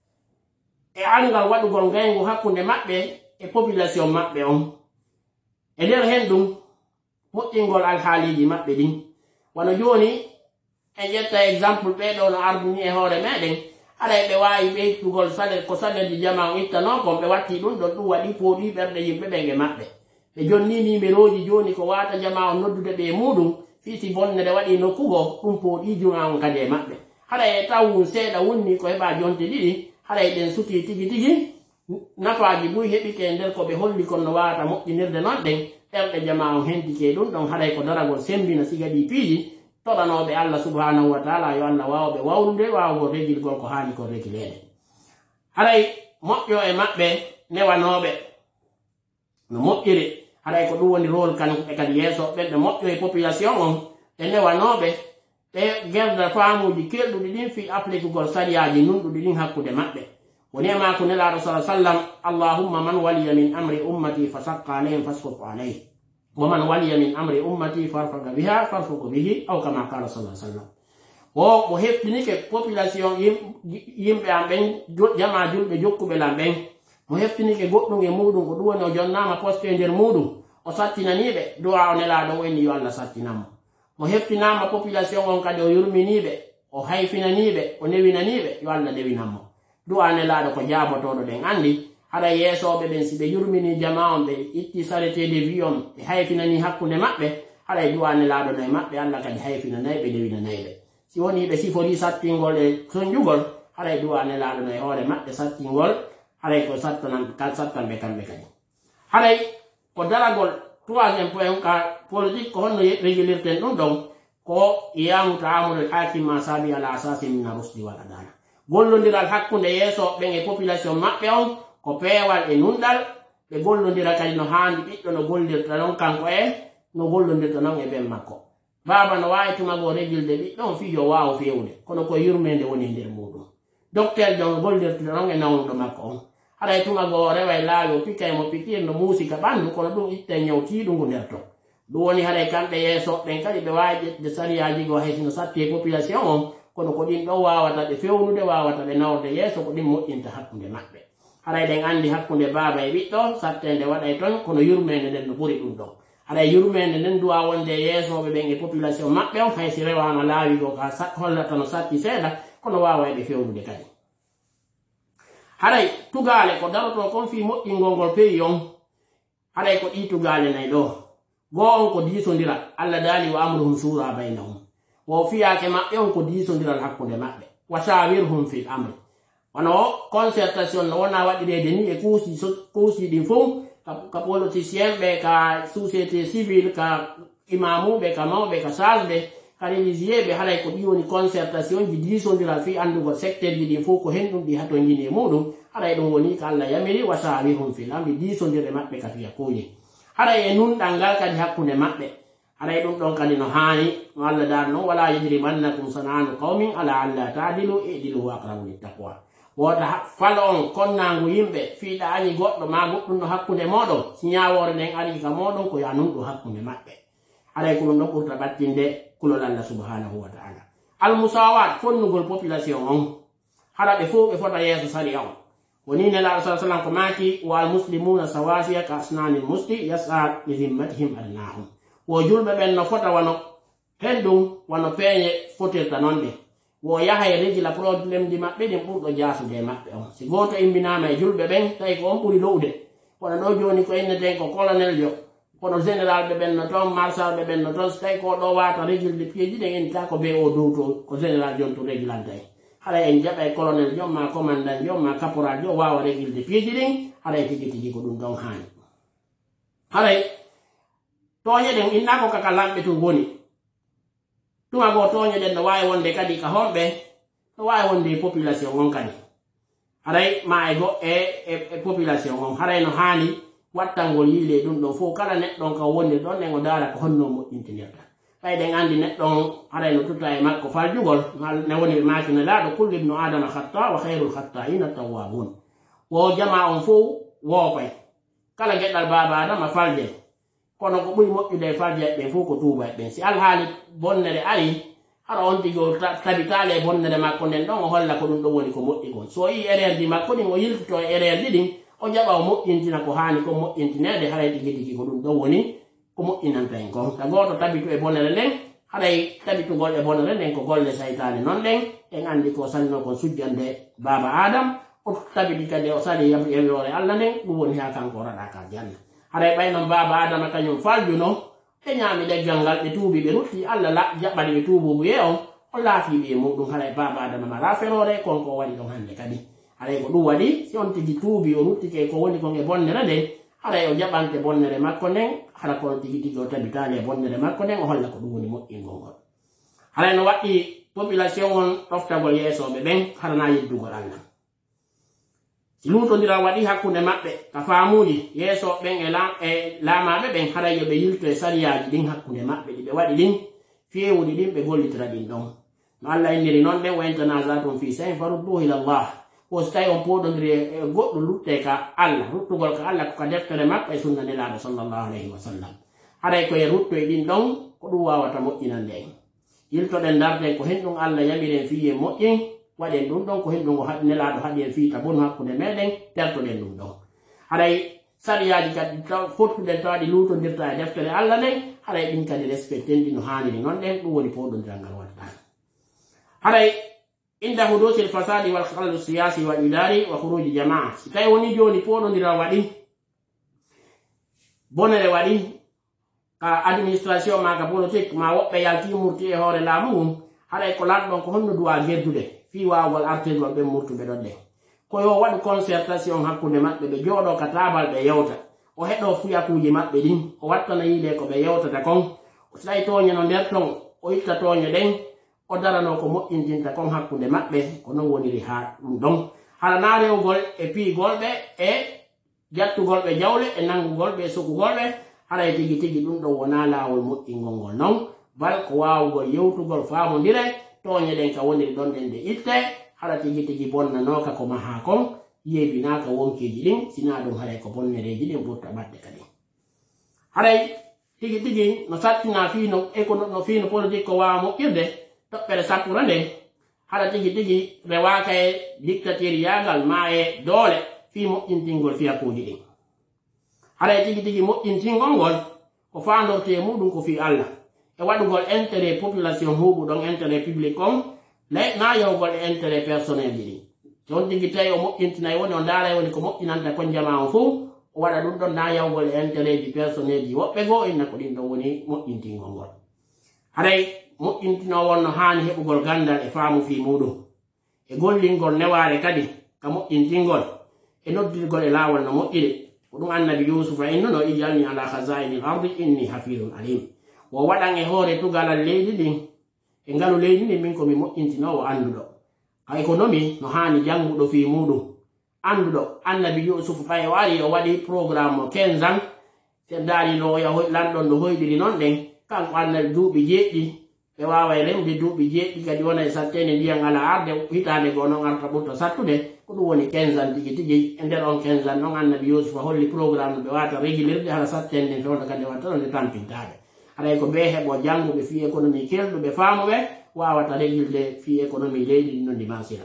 e angal waɗugol ngayngu hakkunde maɓɓe e population maɓɓe on e nder hen ɗum moƴƴingol alhaaliji maɓɓe ɗin wano joni en ƴetta exemple ɓeɗo no arduni e hoore meɗen haɗay ɓe wawi ɓeytugol salaire ko salaire ji jama on ittano kon ɓe watti ɗum ɗon ɗum waɗi pooɗi ɓerɗe yimɓe ɓen e maɓɓe ɓe jonni numéro ji joni ko wata jama on noddude ɓe muɗum fiiti bonnede waɗi nokkugo ɗum pooɗi juma on kadi e maɓɓe haɗay taw seeɗa wonni ko heɓa jonte ɗiɗi haɗay ɗen suti tigi tigi nafaji buy heɓike nder ko ɓe holli kon no wawata moƴƴinirde noon ɗen ɓerɗe jama on hentike ɗum ɗon haɗay ko daragol sembina siga ɗi piiji toɗanoɓe allah subhanahu wa taala yo allah wawɓe wawrude wawgo regilgol ko haali ko regilede haɗay moƴƴo e maɓɓe newanoɓe no moƴƴiri haɗay ko ɗum woni rôle kanɓe kadi yeeso ɓen ɓe moƴƴo e population on ɓe newanoɓe ɓe gerda faamuji kelɗuɗi ɗin fi appliquegol sariyaji nunɗuɗi ɗin hakkude maɓɓe woni e mako nelaɗo sa sallam allahumma man waliya min amri ummati fa sakka alayhim faskutu alayhi wa man waliya min amri ummati farfaga biha farfugu bihi aw kama qala sallah sallam o mo heftinike population yimɓe am ɓen jama julɓe jokkuɓe lam ɓen mo heftinike goɗɗum e muɗum ko ɗum woni o jonnama poste e nder muɗum o sattinaniɓe duwa o nelaɗo o inni yo allah sattinanmo mo heftinama population on kadi o yurminiɓe o hayfinaniɓe o newinaniɓe yo allah newinanmo duwa nelaɗo ko jabotoɗo ɗen andi haɗa yeesoɓe ɓen si ɓe yurmini jama on ɓe itti saretede wi on ɓe hayfinani hakkude maɓɓe haɗay duwa nelaɗo nayi maɓɓe allah kadi hayfinanayi ɓe newinanayɓe si woni ɓe sifori sattingol e soñjugol haɗay duwa nelaɗo nayi hoore maɓɓe sattingol haɗay ko sattanɓe kamɓe kadi haɗay ko daragol troisiéme point ka politique ko honno régulirten ɗum ɗon ko iyamu taamulul hakim ma sabi ala asasi mina rusdi wal adala gollodiral hakkunde yeeso ɓen e population maɓɓe on ko peewal e nunɗal ɓe gollodira kadi no haandi ɓiɗɗo no goldirta noon kanko e no gollondirta noon e ɓen makko baba no wawi tumago régilde ɓiɗɗo on fijo wawa fewde kono ko yurmede woni e nder muɗum docteur jo no goldirta noon e nawnuɗo makko on haɗay tumago o rewa e laawi o pikka emo pikirno muusika ɓanndu kono ɗum itta ñawtiɗungu nder to ɗum woni haɗay kamɓe yeeso ɓen kadi ɓe wawi ƴetde sariyaji go haysino satti e population on kono ko ɗin ɗon wawata ɓe fewnude wawata ɓe nawde yeeso ko ɗin moƴƴinta hakkunde maɓɓe haɗay ɗen andi hakkunde baaba e ɓiɗɗo sattede waɗay ton kono yurmede nden no ɓuri ɗum ɗon haɗay yurmede nden duwa wonde yeesoɓe ɓen e population maɓɓe on haysi rewano laawi go ka hollata no satti seeɗa kono wawa ɓe fewnude kadi haɗay tugale ko daroto kon fi moƴƴingol ngol peyi on haɗay ko ɗi tugale nayi ɗo goo on ko diisodira allah daali wa amruhum sura baynahum wo fiyake maɓɓe on ko diisodiral hakkunde maɓɓe wa shawirhum fil amri wono concertation no wona waɗirede ni e kuusi ɗin fof ka politicien ɓe ka société civile ka imamuɓe ka mawɓe ka sage ka religieux ɓe haɗay ko ɗi woni concertation ji diisodira fi andugo secteur ji ɗin fof ko hen ɗum ɗi hato jini e muɗum haɗay ɗum woni ko Allah yamiri wa shawirhum fil amri diisodir e maɓɓe ka fiya kuuje haɗay e nunɗal ngal kadi hakkunde maɓɓe haɗay ɗum ɗon kadi no haani no Allah dar noon wala yajrimannakum sananu qawmin ala alla ta'dilu i'dilu wa aqrabu littaqwa wota falo on konnangu yimɓe fiiɗa añi goɗɗo ma goɗɗum no hakkunde moɗon si ñawore nden ari ka moɗon ko ya nunɗo hakkunde maɓɓe haɗay ko ɗum ɗon ɓurta ɓattinde kulol Allah subhanahu wa ta'ala almusawat fonnugol population on haɗa ɓe fof ɓe fota yeeso sariya on woni nelaɗo sa sallam ko maki wa almuslimuna sawasiya ka asnanil musli yas'a li zimmatihim adnahum wo julɓe ɓen no fota wano hen ɗum wano peeñe fotirta noon ɗe wo yaha e régila probléme ji maɓɓe ɗin ɓurɗo jasude e maɓɓe on si goto imbinama e julɓe ɓen tawi ko on ɓuri lowde kono ɗo joni ko inneten ko colonel jo kono général ɓe ɓen no toon marshal ɓe ɓen no toon so tawi ko ɗo wata régilde piyeji ɗen en ta ko be o dow to ko général jon to régilanta en haɗa en jaɓa e colonel jom ma commandant jom ma caporal jo wawa régilde piyeji ɗin haɗa tigi tigi ko ɗum ɗon hani haɗay toñe ɗen inna ko kaka lamɓe to goni tuma go toñe ɗen no wawi wonde kadi ka honɓe no wawi wonde population on kadi haɗay ma e goɗɗe e population on haɗay no hani wattangol yile ɗum ɗon fof kala neɗɗon ka wonir ɗon nen o daara ko honno moƴƴintinirta ɓayɗen andi neɗɗon haɗay no tutta e makko faljugol ne woni ɓe makino laaɗo kullu ibnu adama hatta wa hayrul hatta'ina tawwabun wo jama on fof woopay kala geɗɗal baba adama falde kono ko ɓuri moƴƴude e falde ɓen fof ko tuuba e ɓen si alhaali bonnere ari haɗa on tigo tabitale e bonnere makko nden ɗon o holla ko ɗum ɗon woni ko moƴƴi gon so yi erreur ji makko ɗin o yiltito e erreur ji ɗin o jaɓa o moƴƴintina ko hani ko moƴƴintinede haɗay tigi tigi ko ɗum ɗon woni ko moƴƴinanta en kon ta goto tabitu e bonere nden haɗay tabitugol e bonere nden ko golle saytane noon ɗen en andi ko salino kon sujjande baba adam o tabiti kadi o sali yewore Allah nden ɗum woni ha kanko raɗa ka janna haɗay ɓaynon baba adama kañum faljuno ɓe ñaami leggal ngal ɓe tuubi ɓe rutti Allah jaɓɓani ɓe tuububuye on o laafiɓe e muɗum haɗay baba adama mara ferore konko waɗi ɗon hande kadi haɗay ko ɗum waɗi si on tigi tuubi o ruttike ko woni kon e bonnere nden haɗay o jaɓante bonnere makko nden haɗa kono tigi tigi o tabitali e bonnere makko nden o holla ko ɗum woni moƴƴingol ngol haɗay no waɗɗi population on ɗoftagol yeesoɓe ɓen haɗana yeddugol Allah si luutodira waɗi hakkunde maɓɓe ka faamuji yeesoɓe ɓen e laamaɓe ɓen haɗay yoɓe yilto e sariyaji ɗin hakkunde maɓɓe ɗi ɓe waɗi ɗin fewuɗi ɗin ɓe gollitira ɗin ɗon no Allah indiri noon ɓen wa in tanazatum fi shay'in farudduhu ila Allah ko so tawi on poɗodiri e goɗɗo lutte ka Allah ruttugol ka Allah ko ka deftere maɓɓe e sunna nelaɗo sallllahu alayhi wa sallam haɗay koye rutto e ɗin ɗon ko ɗum wawata moƴƴinande en yiltoɗen darden ko hen ɗum Allah yamiren fiye moƴƴin waɗen ɗum ɗon ko hen ɗum nelaɗo haɗi en fiita bonu hakkude meɗen tertoɗen ɗum ɗon haɗay sariyaji kadi fottuɗen tawaɗi lutodirta e deftere Allah nden haɗay ɗin kadi respecten ɗi no haniri noon ɗen ɗum woni poɗodiral ngal waɗata haɗay inda hudusil fasadi wal khalal siyasi wal idari wa khuruji jamaa si tawi woni joni poɗodiral waɗi bonere waɗi ka administration ma ka politique ma woɓɓe yalti murti e hoore laamu mum haɗay ko lanɗon ko honno duwa geddude fi wawgol artirgol ɓen murtuɓe ɗon ɗen koyo waɗi concertation hakkude maɓɓe ɓe jooɗo ka tabal ɓe yewta o heɗo fuyakuji maɓɓe ɗin o wattana yiide ko ɓe yewtata kon so tawi toñe no nder ton o itta toñe ɗen o darano ko moƴƴintinta kon hakkude maɓɓe ko non woniri ha ɗum ɗon haɗana rewgol e piigolɓe e jattugolɓe jawle e nangugolɓe e sokugolɓe haɗay tigi tigi ɗum ɗon wona laawol moƴƴingol ngol non bal ko wawugol yewtugol faamodire toñe ɗen ka woniri ɗon ɗen de itte haɗa tigi tigi bonnanoka ko maha kon yeebinaka wonkiji ɗin sina ɗum haɗay ko bonnereji ɗin ɓurta ɓaɗɗe kadi haɗay tigi tigi no sattina fiino no fiino politique ko wawa moƴƴirde toɓɓere sappura nde haɗa tigi tigi rewaka e dictature yagal ma e doole fi moƴƴintingol fiyakuji ɗin haɗay tigi tigi moƴƴintingol ngol ko fandorte e muɗum ko fi Allah e waɗugol intérêt population huɓuɗon intérêt public on na yowgol e intérêt personnel ji ɗin on tigi tawi o moƴƴintinayi woni o ndaara woni ko moƴƴinanta kon jama on fof o waɗa ɗum ɗon na yawgol e intérêt ji personnel ji woɓɓe goo inna ko ɗin ɗon woni moƴƴintingol ngol haɗay moƴƴintino wonno haani heɓugol gandal e faamu fi muɗum e gollingol neware kadi ka moƴƴintingol e noddirgol e laawol no moƴƴiri ɗum annabi yusufa innuno ijalni ala khazaini l ardi inni hafidun alim wo waɗan e hoore tugalal leydi ɗin e ngalu leydi ndin min komi moƴƴintinowo anduɗo ka économie no hani janguɗo fi muɗum anduɗo annabi yusufu ɓaye wari o waɗi programme o 15 ans se daarino lanɗon no hoyɗiri noon ɗen kanko annabi duuɓi jeeɗɗi ɓe wawa remde duuɓi jeeɗɗi kadi wona e sattene ndiyan ala arde hitande goo noon arta ɓurta sattude ko ɗum woni 15 ans tigi tigi e nder on 15 ans noon annabi yusufa holli programme no ɓe wata régulirde hala sattene nden fewda kadi watta nde tampintaɓe haɗay ko ɓe heɓo jannguɓe fi économie kelɗuɓe faamuɓe wawata régulde fi économie leydi ɗi noon dimansira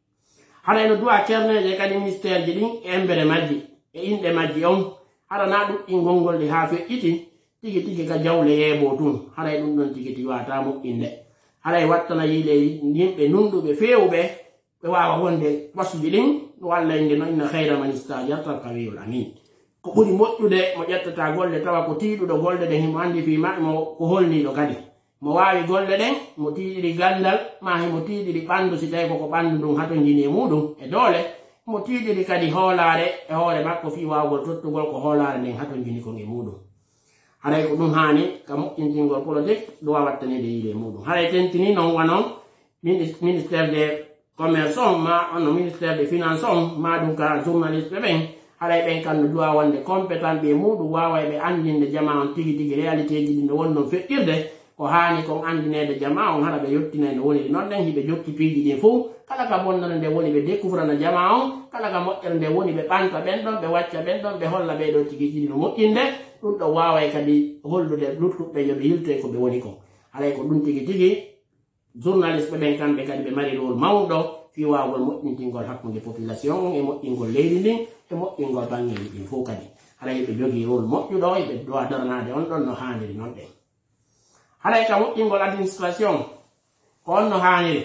haɗay no duwa cerneje kadi ministére ji ɗin embere majji e inɗe majji on haɗa na ɗuɗɗingol ngol ɗi ha feƴƴiti tigi tigi ka jawle yeeɓo tun haɗay ɗum ɗon tigi tigi wata moƴƴinde haɗay wattana yiile yimɓe nunɗuɓe fewɓe ɓe wawa wonde ɓasuji ɗin walla inde no inna hayra man istajarta kawiyul amin ko ɓuri moƴƴude mo ƴettata golle tawa ko tiiɗuɗo golle ɗen himo andi fi maɓɓe mo ko holniɗo kadi mo wawi golle ɗen mo tiiɗiri gandal ma himo tiiɗiri ɓandu si tawi koko ɓandu ndun hato jini e muɗum e doole mo tiiɗiri kadi hoolare e hoore makko fi wawgol tottugol ko hoolare nden hato jini ko nge muɗum haɗay ko ɗum hani ka moƴƴintingol politique ɗowa wattanede yiile muɗum haɗay tentini noon wanon ministére des commerce on ma ono ministére des finance on ma ɗum ka journaliste ɓen haɗay ɓen kan no duwa wonde compétent ɓe muɗum wawa ɓe andinde jama on tigi tigi réalité ji ɗi no woni ɗon feƴƴirde ko hani kon andinede jama on haɗa ɓe yettinay no woni noon ɗen hiɓe jotti piiji ɗin fou kala ka bonnere nde woni ɓe découvrana jama on kala ka moƴƴere nde woni ɓe ɓanta ɓen ɗon ɓe wacca ɓen ɗon ɓe holla ɓeɗo tigi tigi no moƴƴinde ɗum ɗo waway kadi hollude luttuɓe yoɓe yiltoy ko ɓe woni ko haɗay ko ɗum tigi tigi journaliste ɓen kamɓe kadi ɓe mari rôle mawɗo fi wawgol moƴƴintingol hakkude population e moƴƴingol leydi ndin e moƴƴingol bangeji ɗin fof kadi haɗay ɓe jogui rôle moƴƴuɗo eɓe dowa daranade on ɗon no haniri noon ɗen haɗay ka moƴƴingol administration ko on no haniri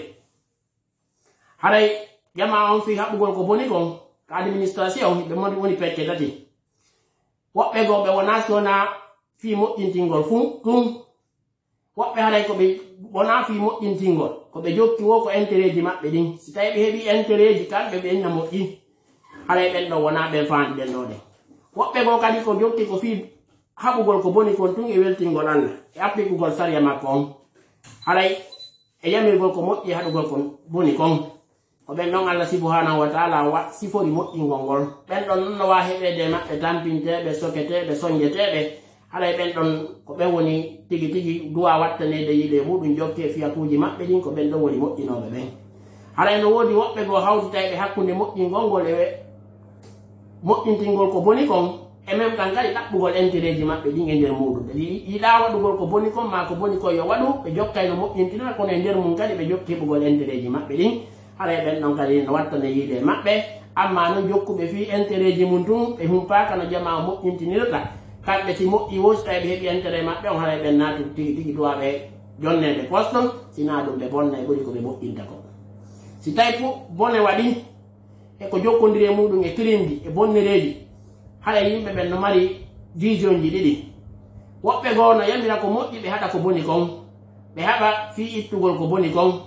haɗay jama on fi haɓɓugol ko boni kon ka administration ɓe woni pecce tati woɓɓe go ɓe wona sona fi moƴƴintingol fu ɗum woɓɓe haɗay ko ɓe wona fi moƴƴintingol ko ɓe jokki wo ko intérêt ji maɓɓe ɗin si tawi ɓe heeɓi intérêt ji kamɓe ɓe enna moƴƴi haɗay ɓen ɗo wona ɓen faandi ɗen ɗo ɗen woɓɓe go kadi ko jokki ko fi haɓugol ko boni kon tun e weltingol Allah e appliquegol saria makko on haɗay e yamirgol ko moƴƴi haɗugol ko boni kon ko ɓen ɗon Allah subhanahu wa taala sifori moƴƴingol ngol ɓen ɗon non no wawa heɓede maɓɓe tampinteɓe soketeɓe soñjeteɓe haɗay ɓen ɗon ko ɓen woni tigi tigi duwa wattanede yiiɗe muɗum jokke fiyakuji maɓɓe ɗin ko ɓen ɗon woni moƴƴinoɓe ɓen haɗay no woodi woɓɓe go hawtitayɓe hakkude moƴƴingol ngol e moƴƴintingol ko boni kon e même tan kadi ɗaɓɓugol intérêt ji maɓɓe ɗin e nder muɗum yiɗa waɗugol ko boni kon ma ko boni kon yo waɗu ɓe jokkay no moƴƴintina kono e nder mum kadi ɓe jokki heɓugol intérêt ji maɓɓe ɗin haɗay ɓen ɗon kadi no wattane yiide maɓɓe amma no jokkuɓe fi intérêt ji mum tun ɓe humpaka no jama moƴƴintinirta kamɓe si moƴƴi wo si tawi ɓe heeɓi intérêt maɓɓe on haɗay ɓen naatu tigi tigi duwaɓe jonnede poste sina ɗum ɓe bonna e ɓuri ko ɓe moƴƴinta ko si tawi bone waɗi eko jokkodiri e muɗum e kirimji e bonnereji haɗa yimɓe ɓen no mari vision ji ɗiɗi woɓɓe goo no yamira ko moƴƴi ɓe haɗa ko boni kon ɓe haɓa fi ittugol ko boni kon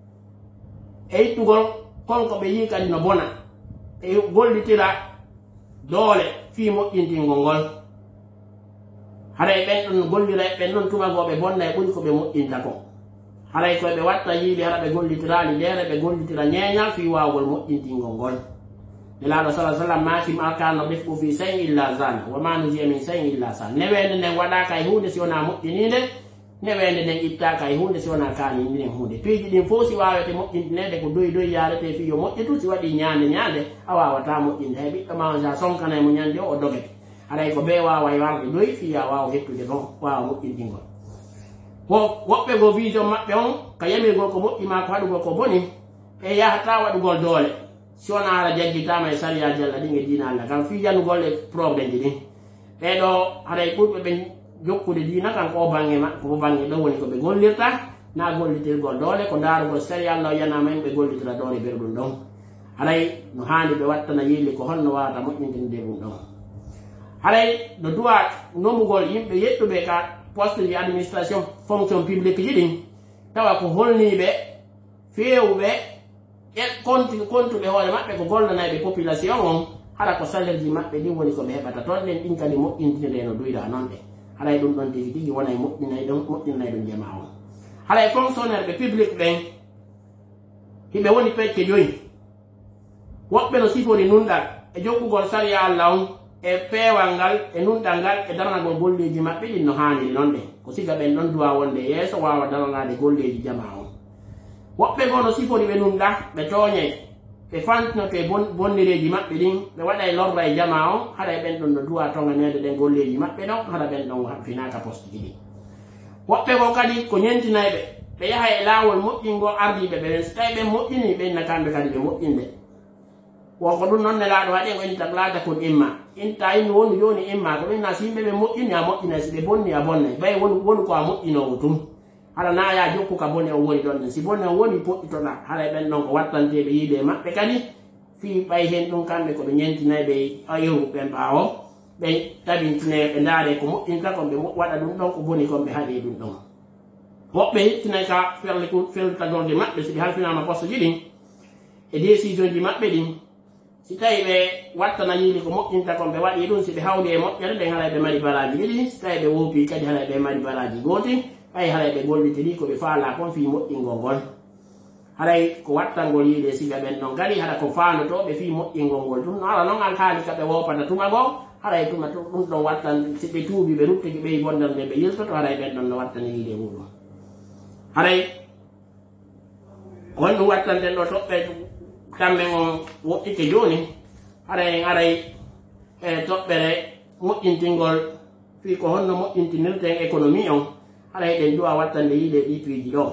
e ittugol konko ɓe yi kadi no bona ɓe gollitira doole fi moƴƴintingol ngol haɗay ɓen ɗon gollira ɓen ɗon tubagoɓe bonna e ɓuri ko ɓe moƴƴinta ko haɗay koye ɓe watta yiiɗi haɗa ɓe gollitirali ndere ɓe gollitira ñeeñal fi wawgol moƴƴintingol ngol nelaɗo salah sallam makim arkano defɓu fi sayin illa zan wa ma nusiya min sayin illa san newende nden waɗaka e hunde si wona moƴƴininde newende nden ittaka e hunde si wona kanindinen hunde piiji ɗin fof si wawete moƴƴintinede ko doyi doyi yarete fi yo moƴƴitu si waɗi ñande a wawata moƴƴinde hay ɓiɗɗo ma sa sonkana mo ñande o dogete haɗay ko ɓe wawa warde doyi fiya wawa hettude ɗon wawa moƴƴintingol woɓɓe go vision maɓɓe on ka yamirgol ko moƴƴima ko haɗugol ko boni e yahata waɗugol doole si wona ara jaggitama e sariyaji Allah ɗin e dina Allah kam fi janugol e probléme ji ɗin ɓeɗo haɗay ɓurɓe ɓe jokkude dina kan ko bange ko bange ɗo woni ko ɓe gollirta na gollitirgol doole ko darugol sariya Allah o yanama en ɓe gollitira doole ɓerɗum ɗon haɗay no hani ɓe wattana yilli ko honno wawata moƴƴintinde ɗum ɗon haɗay no duwa nomugol yimɓe yeɗɗuɓe ka poste ji administration fonction publique ji ɗin tawa ko holniɓe fewɓe e kontuɓe hoore maɓɓe ko gollanayɓe population on hara ko salerji maɓɓe ɗin woni ko ɓe heɓata toon ɗen ɗin kadi moƴƴintinde no duyda noon ɗe haray ɗum ɗon tigi tigi wonay moƴƴinay ɗum jama on haray fonctionnaire ɓe public ɓen hiɓe woni pecce joyi woɓɓe no sifori nunɗal e jokkugol sariya Allah on e peewal ngal e nunɗal ngal e daranagol golleji maɓɓe ɗin no haniri noon ɗe ko siga ɓen ɗon duwa wonde yeeso wawa daranade golleji jama on woɓɓe goo no sifori ɓe nunɗa ɓe tooñay ɓe fantinoto e bonnireji maɓɓe ɗin ɓe waɗa lorra e jama on haɗa ɓen ɗon no duwa toganede ɗen golleji maɓɓe ɗon haɗa ɓen ɗon finaka poste ji ɗin woɓɓe goo kadi ko ñentinayɓe ɓe yaha e laawol moƴƴingol ardiɓe ɓe so tawi ɓe moƴƴini ɓenna kamɓe kadi ɓe moƴƴinde wonko ɗum noon nelaaɗo waɗi ko inta laata kon imma inta yimɓe woni joni imma ko ɗum na so yimɓe ɓe moƴƴini a moƴƴinay si ɓe bonni a bonnay ɓay woni ko a moƴƴinowo tum haɗa na ya jokku ka bone o woni ɗon ɗen si bone o woni poɗɗitoɗa haɗa ɓen ɗon ko wattanteɓe yiide maɓɓe kadi fi ɓay hen ɗum kamɓe koɓe ñentinayɓe yeru ɓen ɓaawo ɓe tabintine ɓe ndaare ko moƴƴinta kon ɓe waɗa ɗum ɗon ko boni kon ɓe haɗi ɗum ɗon woɓɓe hettinay ka fertagorde maɓɓe si ɓe halfinama poste ji ɗin e décision ji maɓɓe ɗin si tawi ɓe wattana yiili ko moƴƴinta kon ɓe waɗi ɗum si ɓe hawli e moƴƴere ɓen haɗa ɓe mari baraji ɗiɗi si tawi ɓe woopi kadi haɗa ɓe mari baraji gooti ɓay haɗa ɓe gollitiri ko ɓe faala kon fi moƴƴingol ngol haɗay ko wattangol yiide siga ɓen ɗon kadi haɗa ko faanotoɓe fi moƴƴingol ngol tum no ala noon alhaali ka ɓe wopata tuma goo haɗay tuma ɗum ɗon wattan si ɓe tuubi ɓe ruttiki ɓey bondal nde ɓe yiltoto haɗay ɓen ɗon no wattani yiide muɗum haɗay kon ɗum wattanten ɗo toɓɓe kamɓe on woɗɗike joni haɗa en aray e toɓɓere moƴƴintingol fi ko honno moƴƴintinirten économie on haɗa eɗen duwa wattande yiide ɗi piiji ɗo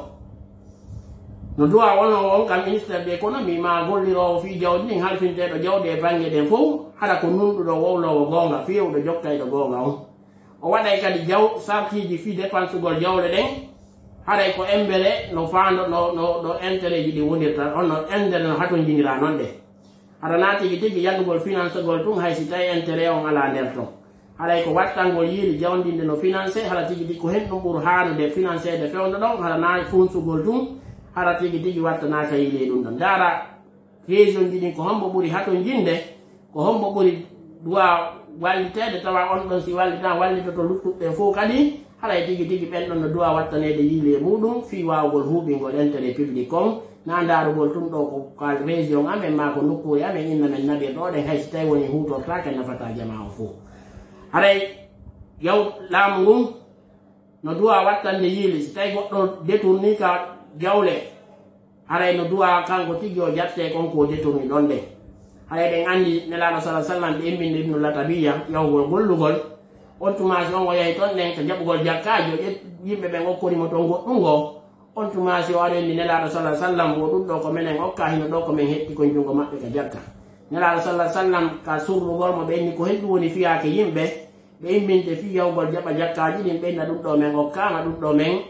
no duwa wono on kam ministére de économie ma gollirowo fi jawdi ɗin halfinteɗo jawdi e banggue ɗen fof haɗa ko nunɗuɗo wowlowo gonga fewɗo jokkayɗo gonga on o waɗay kadi sartiji fi dépensegol jawle ɗen haɗay ko embere no faando no intérêt ji ɗi wonirta on no endere no hato jinira noon ɗe haɗa naatigi tigi yandugol financegol tun hay si tawi intérêt on ala nder ton haɗay ko wattangol yiili jawdinde no financé haɗa tigi tigi ko hen ɗum ɓuuri haanude financéde fewdo ɗon haɗa naati funsugol tun haɗa tigi tigi wattanaka yiili ɗum ɗon ndaara région ji ɗin ko hombo ɓuuri hato jinde ko hombo ɓuuri duwa wallitede tawa on ɗon si wallita wallitoto luttuɓe fof kadi haɗay tigi tigi ɓen ɗon no duwa wattanede yiili e muɗum fi wawgol huuɓingol intérêt public on na ndarugol tun ɗo ko kal région amen ma ko nokkure amen inna men naɓirɗo ɗen hay si tawi woni hutortake nafata jama o fof haɗay yaw laamu ngun no duwa wattande yiili si tawi goɗɗo détourni ka jawle haɗay no duwa kanko tigi o jatte konko détourni ɗon ɗen haɗay ɗen andi nelaɗo sallam ɓe imminde ibnu latabiya yawgol gollugol on tumasi on o yahi toon ɗen ko jaɓugol jakkaji o yimɓe ɓen okkorimo toon goɗɗungo on tumasi o aɗondi nelaɗo sallam bo ɗum ɗo ko minen okka hino ɗo ko min hetti kon jungo maɓɓe ka jakka nelaɗo sallam ka surrugol mo ɓenni ko hen ɗum woni fiyake yimɓe ɓe imminte fi yawgol jaɓa jakkaji ɗin ɓenna ɗum ɗo men okkama ɗum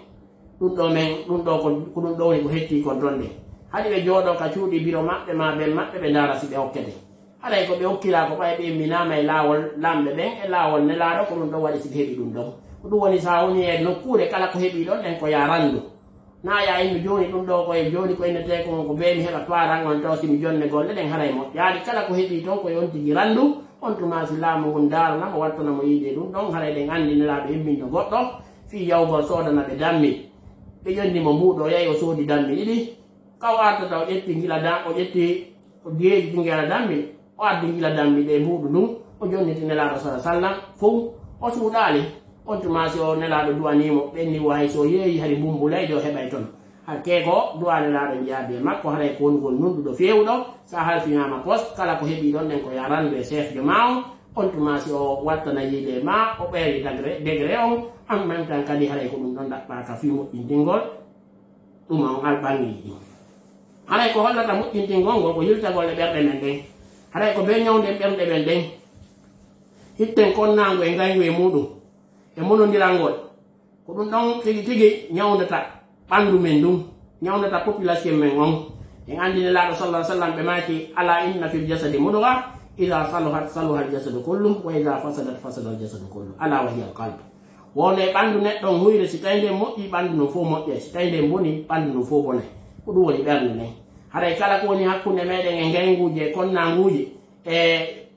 ɗo ko ɗum ɗo woni ko hetti kon toon ɗe haɗi ɓe jooɗo ka cuuɗi biro maɓɓe ma ɓen maɓɓe ɓe ndara si ɓe hokkete haɗay ko ɓe hokkira ko ɓay ɓe imminama e laawol lamɓe ɓen e laawol nelaɗo ko ɗum ɗon waɗi si ɓe heeɓi ɗum ɗon ko ɗum woni sa woni e nokkure kala ko heeɓi ɗon ɗen ko ya randu na ya immi joni ɗum ɗo koye joni ko innete ko be mi heɓa toiran on taw simi jonne golle ɗen haɗay mo yaadi kala ko heeɓi toon koye on tigi randu on tuma si laamu ngun daranamo wattanamo yiide ɗum ɗon haɗay ɗen andi nelaɗo imminno goɗɗo fi yawgol sodana ɓe dammi ɓe ƴonnimo muuɗo o yahi o soodi dammi ɗiɗi kaw artata o ƴetti o ƴetti o geeji ngela dammi o addi gila dammi ɗe mbuuɗu ɗum o jonniti nelaɗo sallam fof o suuɗali on tuma si o nelaɗo duwanimo ɓenni wo hay so yeeyi hari mbumbulayde o heɓay toon hakke ko duwa nelaɗo jaabi e makko haɗay ko wonugol nunɗuɗo fewɗo sa halfinama poste kala ko heeɓi ɗon ɗen ko yarandu e chef de ma on tuma si o wattana yiide ma o ɓeeri degré on en même temps kadi haɗay ko ɗum ɗon ɗaɓɓaka fi moƴƴintingol ɗum on alɓangiji ɗi haɗay ko hollata moƴƴintingol ngol ko yiltagol e ɓerɗe men ɗen haɗay ko be ñawden ɓerɗe men ɗen hitten konnago e ngaygu e muɗum e monodiral ko ɗum ɗon tigi tigi ñawdata ɓandu men ɗum ñawdata population men on en andi nelaɗo sallam ɓe maki ala inna fil jasadi mudga ida saluhat saluha al jasadu kullu wa ida fasadat fasada al jasadu kullu ala wa hiya al qalb wonde ɓandu neɗɗon huyre si tawi nde moƴƴi ɓandu no fof moƴƴe si tawi nde boni ɓandu no fof bone ko ɗum woni ɓernde nden haɗay kala ko woni hakkunde meɗen e ngayguji e konnaguji e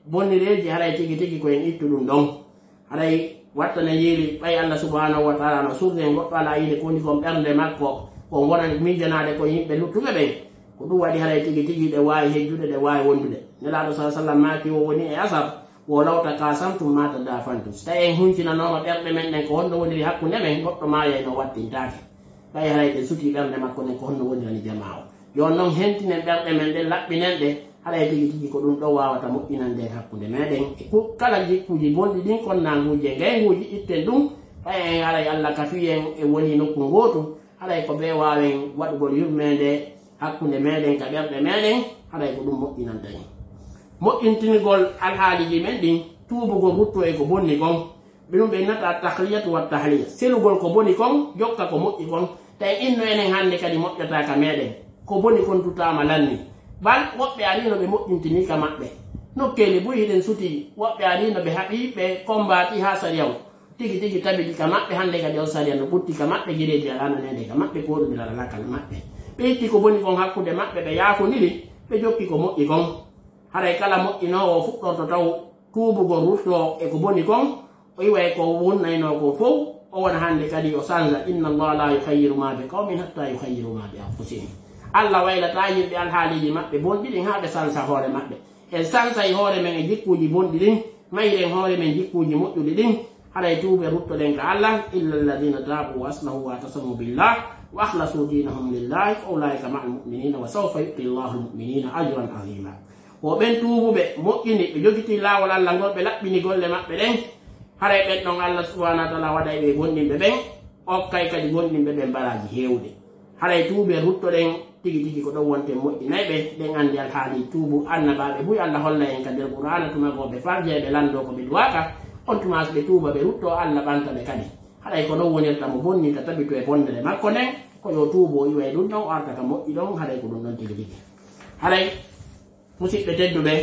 bonnireji haray tigi tigi ko en ittu ɗum ɗon haray wattana yiri ɓay Allah subhanahu wa taala no surde goɗɗo ala yide ko woni kon ɓernde makko ko gonani mijanade ko yimɓe luttuɓe ɓen ko ɗum waɗi haray tigi tigi ɗe wawi hejjude ɗe wawi wondude nelaɗo sa sallam maki o woni e asar wo lawta kasamtum mata dafantum so tawi en huncinanoma ɓerɗe men ɗen ko honno woniri hakkude men goɗɗo mayay no wattintake ɓay haray ɗe suti ɓernde makko nen ko honno wonirani jama o yo noon hentinen ɓerɗe men ɗen laɓɓinen ɗe haɗay tigi tigi ko ɗum ɗo wawata moƴƴinande hakkude meɗen kala jikkuji bonɗi ɗin konnaguji e gayguji itten ɗum ɓay en haɗay Allah kafi en e woni nokku gotu haɗay ko ɓe wawen waɗugol yurmede hakkude meɗen ka ɓerɗe meɗen haɗay ko ɗum moƴƴinanta en moƴƴintinigol alhaaliji men ɗin tuubugol rutto e ko bonni kon ɓeɗum ɓe nata tahliyatu wa tahliya selugol ko boni kon jokka ko moƴƴi kon tawi inno enen hannde kadi moƴƴata ka meɗen ko boni kon tutama lanni bal woɓɓe arino ɓe moƴƴintini ka maɓɓe nokkeli boyi hiɗen suti woɓɓe arino ɓe haɓi ɓe kombati ha sariyaw tigi tigi tabiti ka maɓɓe hannde kadi o sariya no ɓutti ka maɓɓe gireji alananede ka maɓɓe koɗumirala kala maɓɓe ɓe itti ko boni kon hakkude maɓɓe ɓe yakoniri ɓe jokki ko moƴƴi kon haray kala moƴƴinowo fuɗɗorto taw tuubugo rutto e ko boni kon o yiway ko wonnayno ko fof o wona hannde kadi o sanza inna Allah la yukhayyiru ma bi qawmin hatta yukhayyiru ma bi anfusihim Allah waylata yimɓe alhaaliji maɓɓe bonɗi ɗin ha ɓe sansa hoore maɓɓe en sansay hoore men e jikkuji bonɗi ɗin mayren hoore men jikkuji moƴƴuɗi ɗin haɗay tuuɓe ruttoɗen ka Allah illa alladina tabu wa aslahu wa tasamu billah wa akhlasu dinahum lillahi fa ulaika ma almuminina wa sawfa yu'ti Allahu almuminina ajran azima o ɓen tuubuɓe moƴƴini ɓe jogiti laawol Allah ngol ɓe laɓɓini golle maɓɓe ɗen haray ɓen ɗon Allah subhanahu wa taala waɗay ɓe gonɗinɓe ɓen okkay kadi gonɗinɓe ɓen baraji heewde haray tuuɓe ruttoɗen tigi tigi ko ɗon wonte moƴƴinayɓe ɗen andi alhaali tuubu annabaɓe buy Allah holla en ka nder qur'ana tumagoɓe farjeɓe lando ko ɓe duwaka on tumas ɓe tuuba ɓe rutto Allah ɓantaɓe kadi haɗay ko ɗon wonirta mo bonni ka tabito e bondere makko nden ko yo tuubo o iway ɗum ɗon o arta ka moƴƴi ɗon haɗay ko ɗum ɗon tigi tigi haɗay musidɓe tedduɓe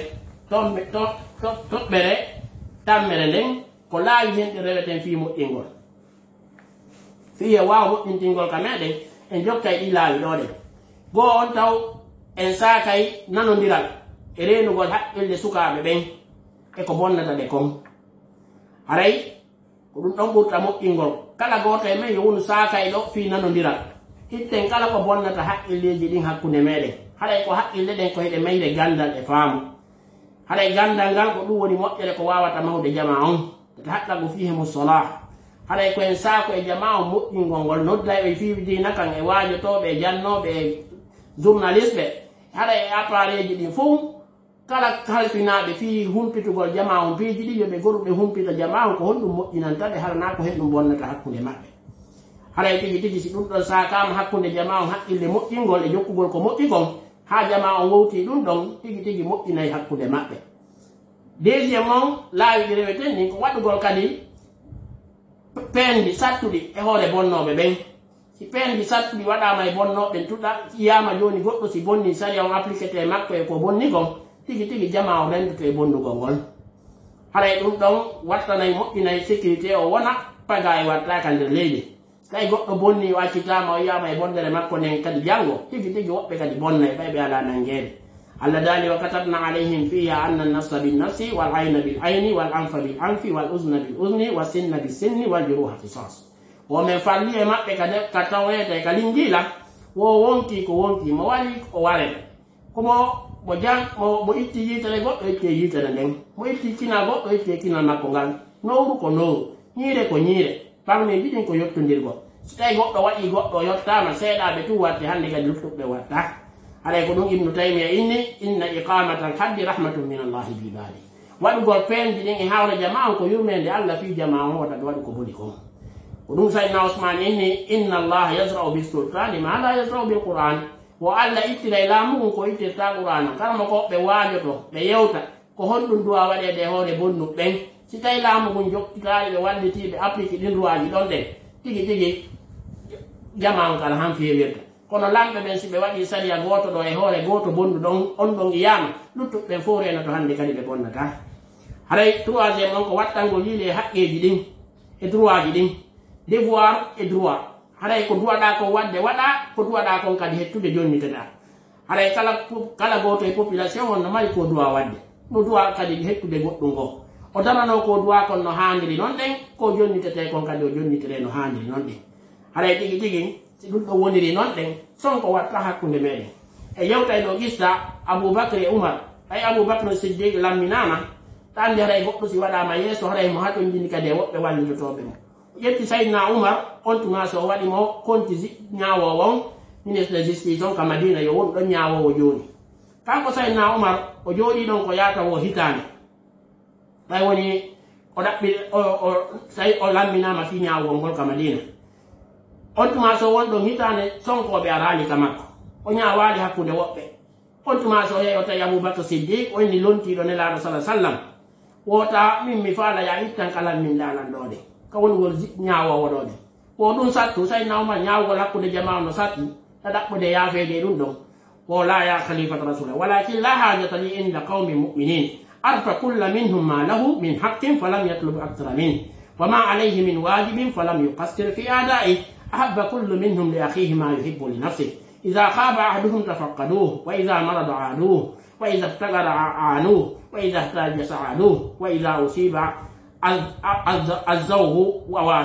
toɓɓere tammere nden ko laawi hen ɗi reweten fi moƴƴingol fiye wawa moƴƴintingol ka meɗen en jokkay ɗi laawi ɗo ɗen goo on taw en saakay nanodiral e renugol haqqilde sukaɓe ɓen e ko bonnata ɗe kon haray ko ɗum ɗon ɓurta moƴƴingol kala goto e men yo wonu saakay ɗo fi nanodiral itten kala ko bonnata haqqilleji ɗin hakkude meɗen haɗay ko haqqille ɗen ko heɗe mayre gandal e faamu haɗay gandal ngal ko ɗum woni moƴƴere ko wawata mawde jama on tata haqqagu fihimo solah haɗay ko en saako e jama on moƴƴingol ngol nodda e fi dina kan e waajotoɓe e jannoɓe e journaliste ɓe haɗa e appareil ji ɗin fof kala halfinaɓe fi humpitugol jama on piiji ɗi yoɓe goruɓe humpita jama on ko honɗum moƴƴinantaɓe harana ko henɗum bonnata hakkude maɓɓe haɗay tigi tigi si ɗum ɗon sakama hakkude jama on haqqille moƴƴingol e jokkugol ko moƴƴigol ha jama on wowti ɗum ɗon tigi tigi moƴƴinayi hakkude maɓɓe deuxiéme on laawi ɗi reweten ɗin ko waɗugol kadi peendi sattuɗi e hoore bonnoɓe ɓen si peendi sattuɗi waɗama e bonnoɓe tuɗa yiyama joni goɗɗo si bonni saria on appliquete makko e ko bonnigon tigi tigi jama o rendoto e bonnugol ngol haray ɗum ɗon wattanayi moƴƴinayi sécurité o wona paga e wattaka nder leydi tawi goɗɗo bonni o accitama o yiyama e bondere makko nden kadi janggo tigi tigi woɓɓe kadi bonnay ɓayɓe ala nangede Allah dali wa katabna alayhim fiha anna an-nafsa bin-nafsi wal ayna bil-ayni wal anfa bil-anfi wal uzna bil-uzni was sinna bis-sinni wal juruha qisas o men falli e maɓɓe ka tawete ka lingila wo wonki ko wonki mo wali o ware komo mo itti yitere goɗɗo itti yitere nden mo itti kina goɗɗo itti kinal makko ngal nowru ko nowru ñiire ko ñiire parmi ɗiɗin ko yottodirgo so tawi goɗɗo waɗi goɗɗo yottama seeɗaɓe tu watte hannde kadi luttuɓe watta haɗay ko ɗum ibnu taymiya inni inna iqamata al haddi rahmatun min allahi bi ibadi waɗugol peendi ɗin e hawre jama on ko yurmede Allah fi jama on wota ɓe waɗi ko boni kon ko ɗum sayyidina Usman inni inna allaha yasra'u bis-sultani ma la yasra'u bil-Qur'an wo Allah ittira e laamu mum ko ittirta Qur'ana kala mo ko ɓe waajoto ɓe yewta ko honɗum duwa waɗede hoore bonnuɓe ɓen si tawi laamu mum jokkitaari ɓe wallitiɓe applique ɗin ruwaji ɗon ɗen tigi tigi jama on kala han fewirta kono lamɓe ɓen si ɓe waɗi sariya goto ɗo e hoore goto bondu ɗon on ɗon yiyama luttuɓe ɓen fof renoto hannde kadi ɓe bonnata haray troisiéme on ko wattangol yiile e haqqeji ɗin e droit ji ɗin devoir e droit haray ko duwaɗa ko wadde waɗa ko duwaɗa kon kadi hettude jonniteɗa haray kala goto e population on no mari ko droit wadde no duwa kadi hettude goɗɗum go o darano ko duwa kon no handiri non ɗen ko jonnitete kon kadi o jonnitere no handiri non ɗen haray tigi tigi si ɗum ɗo woniri non ɗen son ko watta hakkunde meɗen e yewtay ɗo ista aboubacry e oumar ay aboubacre siddiq lamminama ta andi haray goɗɗo si waɗama yeeso haray mo haɗon jini kadi e woɓɓe wallitotoɓe mo ƴetti saydna oumar on tuma so waɗimo konti ñawowo on ministre de justice on ka madina yo won ɗon ñawowo joni kanko saydna oumar o jooɗi ɗon ko yatawo hitande ɓay woni o ɗaɓɓi say o lamminama fi ñawol ngol ka madina on tuma so won ɗon hitande sonkoɓe arali ka makko o ñawali hakkude woɓɓe on tuma so heeyo tawi aboubacre siddiq o inni lontiɗo nelaɗo salah sallam wota min mi faala ya ittan kalan min lalanɗode ka wongol ñawowo ɗo ɗe o ɗum sattu saydna oumar ñawgol hakkude jama no satti ta ɗaɓɓude yaafede ɗum ɗon o la ya khalifata rasula walakin la hajata li inda qawmi muminin arfa kulla minhum ma lahu min haqqin falam yatlub akthara min wama alayhi min wajibin falam yuqassir fi adai ahabba kullu minhum li akhihi ma yuhibbu li nafsihi idha khaba ahaduhum tafaqaduhu wa idha marada aaduhu wa idha ibtagara aanuhu wa idha ihtaja sa'aduhu wa idha usiba azzawhu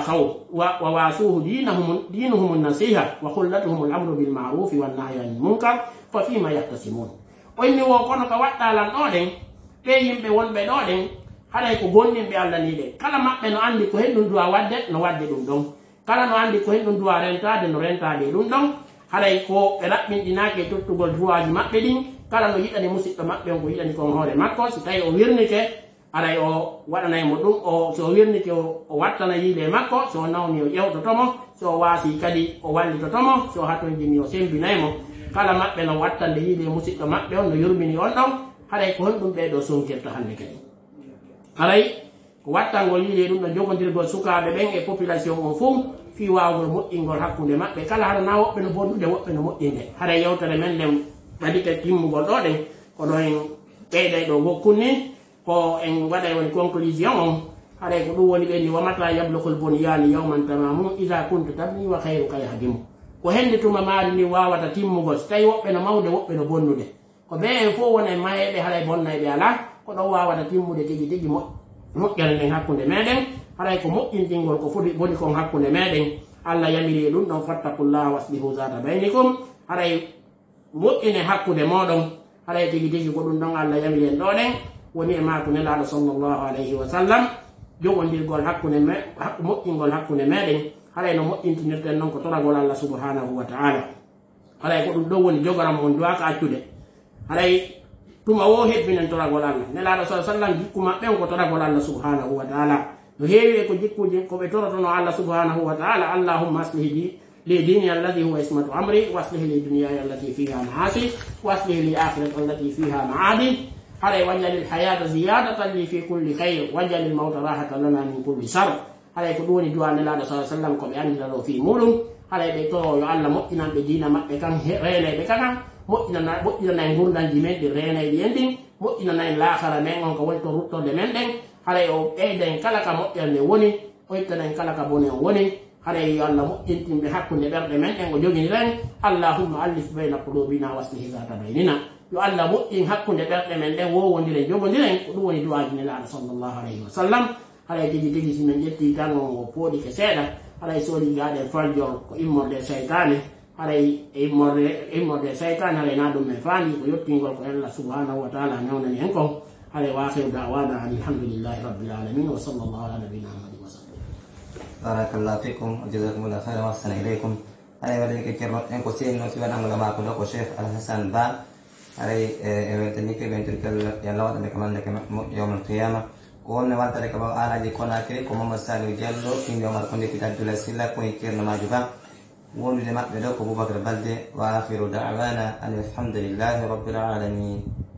wa wasuhu dinuhum an-nasiha wa qullatuhum al-amru bil ma'ruf wan nahyi anil munkar fa fima yahtasimun o inni wo kono ka waɗɗalan ɗo ɗen ɓe yimɓe wonɓe ɗo ɗen haɗay ko gonɗinɓe allah ni ɗen kala maɓɓe no andi ko hen ɗum duwa wadde no wadde ɗum ɗon kala no andi ko hen ɗum duwa rentade no rentade ɗum ɗon haɗay ko ɓe raɓɓinɗinaki e tottugol duwaji maɓɓe ɗin kala no yiɗani musidɗo maɓɓe on ko yiɗani kon hoore makko si tawi o wirnike aray o waɗanaymo ɗum o so wirnike o wattana yiile makko so nawni o ƴewtotomo so waasi kadi o wallitotomo so hatojini o sembinaymo kala maɓɓe no wattande yiile musidɗo maɓɓe on no yurmini on ɗon haɗay ko honɗum ɓeɗo sonkirta hannde kadi haray ko wattangol yiile ɗum ɗo jogodirgol sukaɓe ɓen e population o fuu fi wawgol moƴƴingol hakkude maɓɓe kala haɗa na woɓɓe no bonnude woɓɓe no moƴƴinde haɗay yewtere men nden waɗike timmugol ɗo ɗen kono en ɓeyɗay ɗo gokkunni ko en waɗay woni conclusion on haɗay ko ɗum woni ɓenni wamata yablugol bunyani yawman tamamu ida kunta tabni wa hayruka yahdimu ko hende tuma maari ndi wawata timmugol so tawi woɓɓe no mawde woɓɓe no bonnude ko ɓe en fof wona mayeɓe haɗay bonnayɓe ala ko ɗon wawata timmude tigi tigi moƴƴere nden hakkude meɗen haɗay ko moƴƴintingol ko foti boni kon hakkude meɗen allah yamiri ɗum ɗon fattakullah waslihu zata baynikum haɗay moƴƴine hakkude moɗon haɗay tigi tigi ko ɗum ɗon allah yamiri en ɗo ɗen woni e mako nelaɗo sallllahu alayhi wa sallam jogodirgol hakkude moƴƴingol hakkude meɗen haɗay no moƴƴintinirten noon ko toragol allah subhanahu wa taala haɗay ko ɗum ɗon woni jogoram mon duwaka accude haɗay tuma wo hebbinen toragol allah nelaɗo sa sallam jikku maɓɓen ko toragol allah subhanahu wa taala no heewi e ko jikkuji ko ɓe torotono allah subhanahu wa taala allahumma aslihi li dini allati huwa ismatu amri wa aslihi li duniyaya allati fiha maasi wa aslihi li akhirati allati fiha maadi haɗay wajjalil hayata ziyadatan li fi kulli hayr wajjalil mawta rahatan lana min kulli shar haɗay ko ɗum woni duwa nelaɗo sa sallam ko ɓe andinano fi muɗum haɗay ɓe to yo allah moƴƴinanɓe dina maɓɓe kan reenayɓe kaka moƴƴinanay gurdanji men ɗi reenayɗi en ɗin moƴƴinanay laakara men on ko woni to ruttorde men ɗen haɗay o ɓeyden kala ka moƴƴerde woni o ittanen kala ka bone on woni haɗay yo allah moƴƴintinɓe hakkude ɓerɗe men ɗen o jogini ren allahumma allif bayna qulubina waslihi zata baynina yo allah moƴƴin hakkude ɓerɗe men ɗen wowodiren jogodiren ko ɗum woni duwaji nelaɗo sallllahu alayhi wa sallam haɗay tigi tigi simin ƴetti tan o pooɗike seeɗa haɗay soodi gaɗen faljol ko immorde seytane haɗay immorde seytane haɗay na ɗum men faandi ko yettingol ko allah subhanahu wa taala newnani en kon haɗay wahiru dawana an alhamdulillahi rabbil alamin wa sallllahu ala nabina muhammadin wa sallam barakallahu fikum wa jazakumullahu khairan wa ahsana ilaykum haɗay waɗanike ceerno en ko seenno si waɗango mako ɗo ko cheikh alhasan ba haɗay e weltanike ɓentirkel yallah waɗande ko mande ke yawmal qiyama ko wonne waddare ko ɓaw alaji konakiri ko mamadou saliou diallo inde omar ko ndekita abdoulaye silla koye ceerno majo ba wondude maɓɓe ɗo ko boubacar balde wa akhiru dawana an alhamdulillahi rabbil alamin.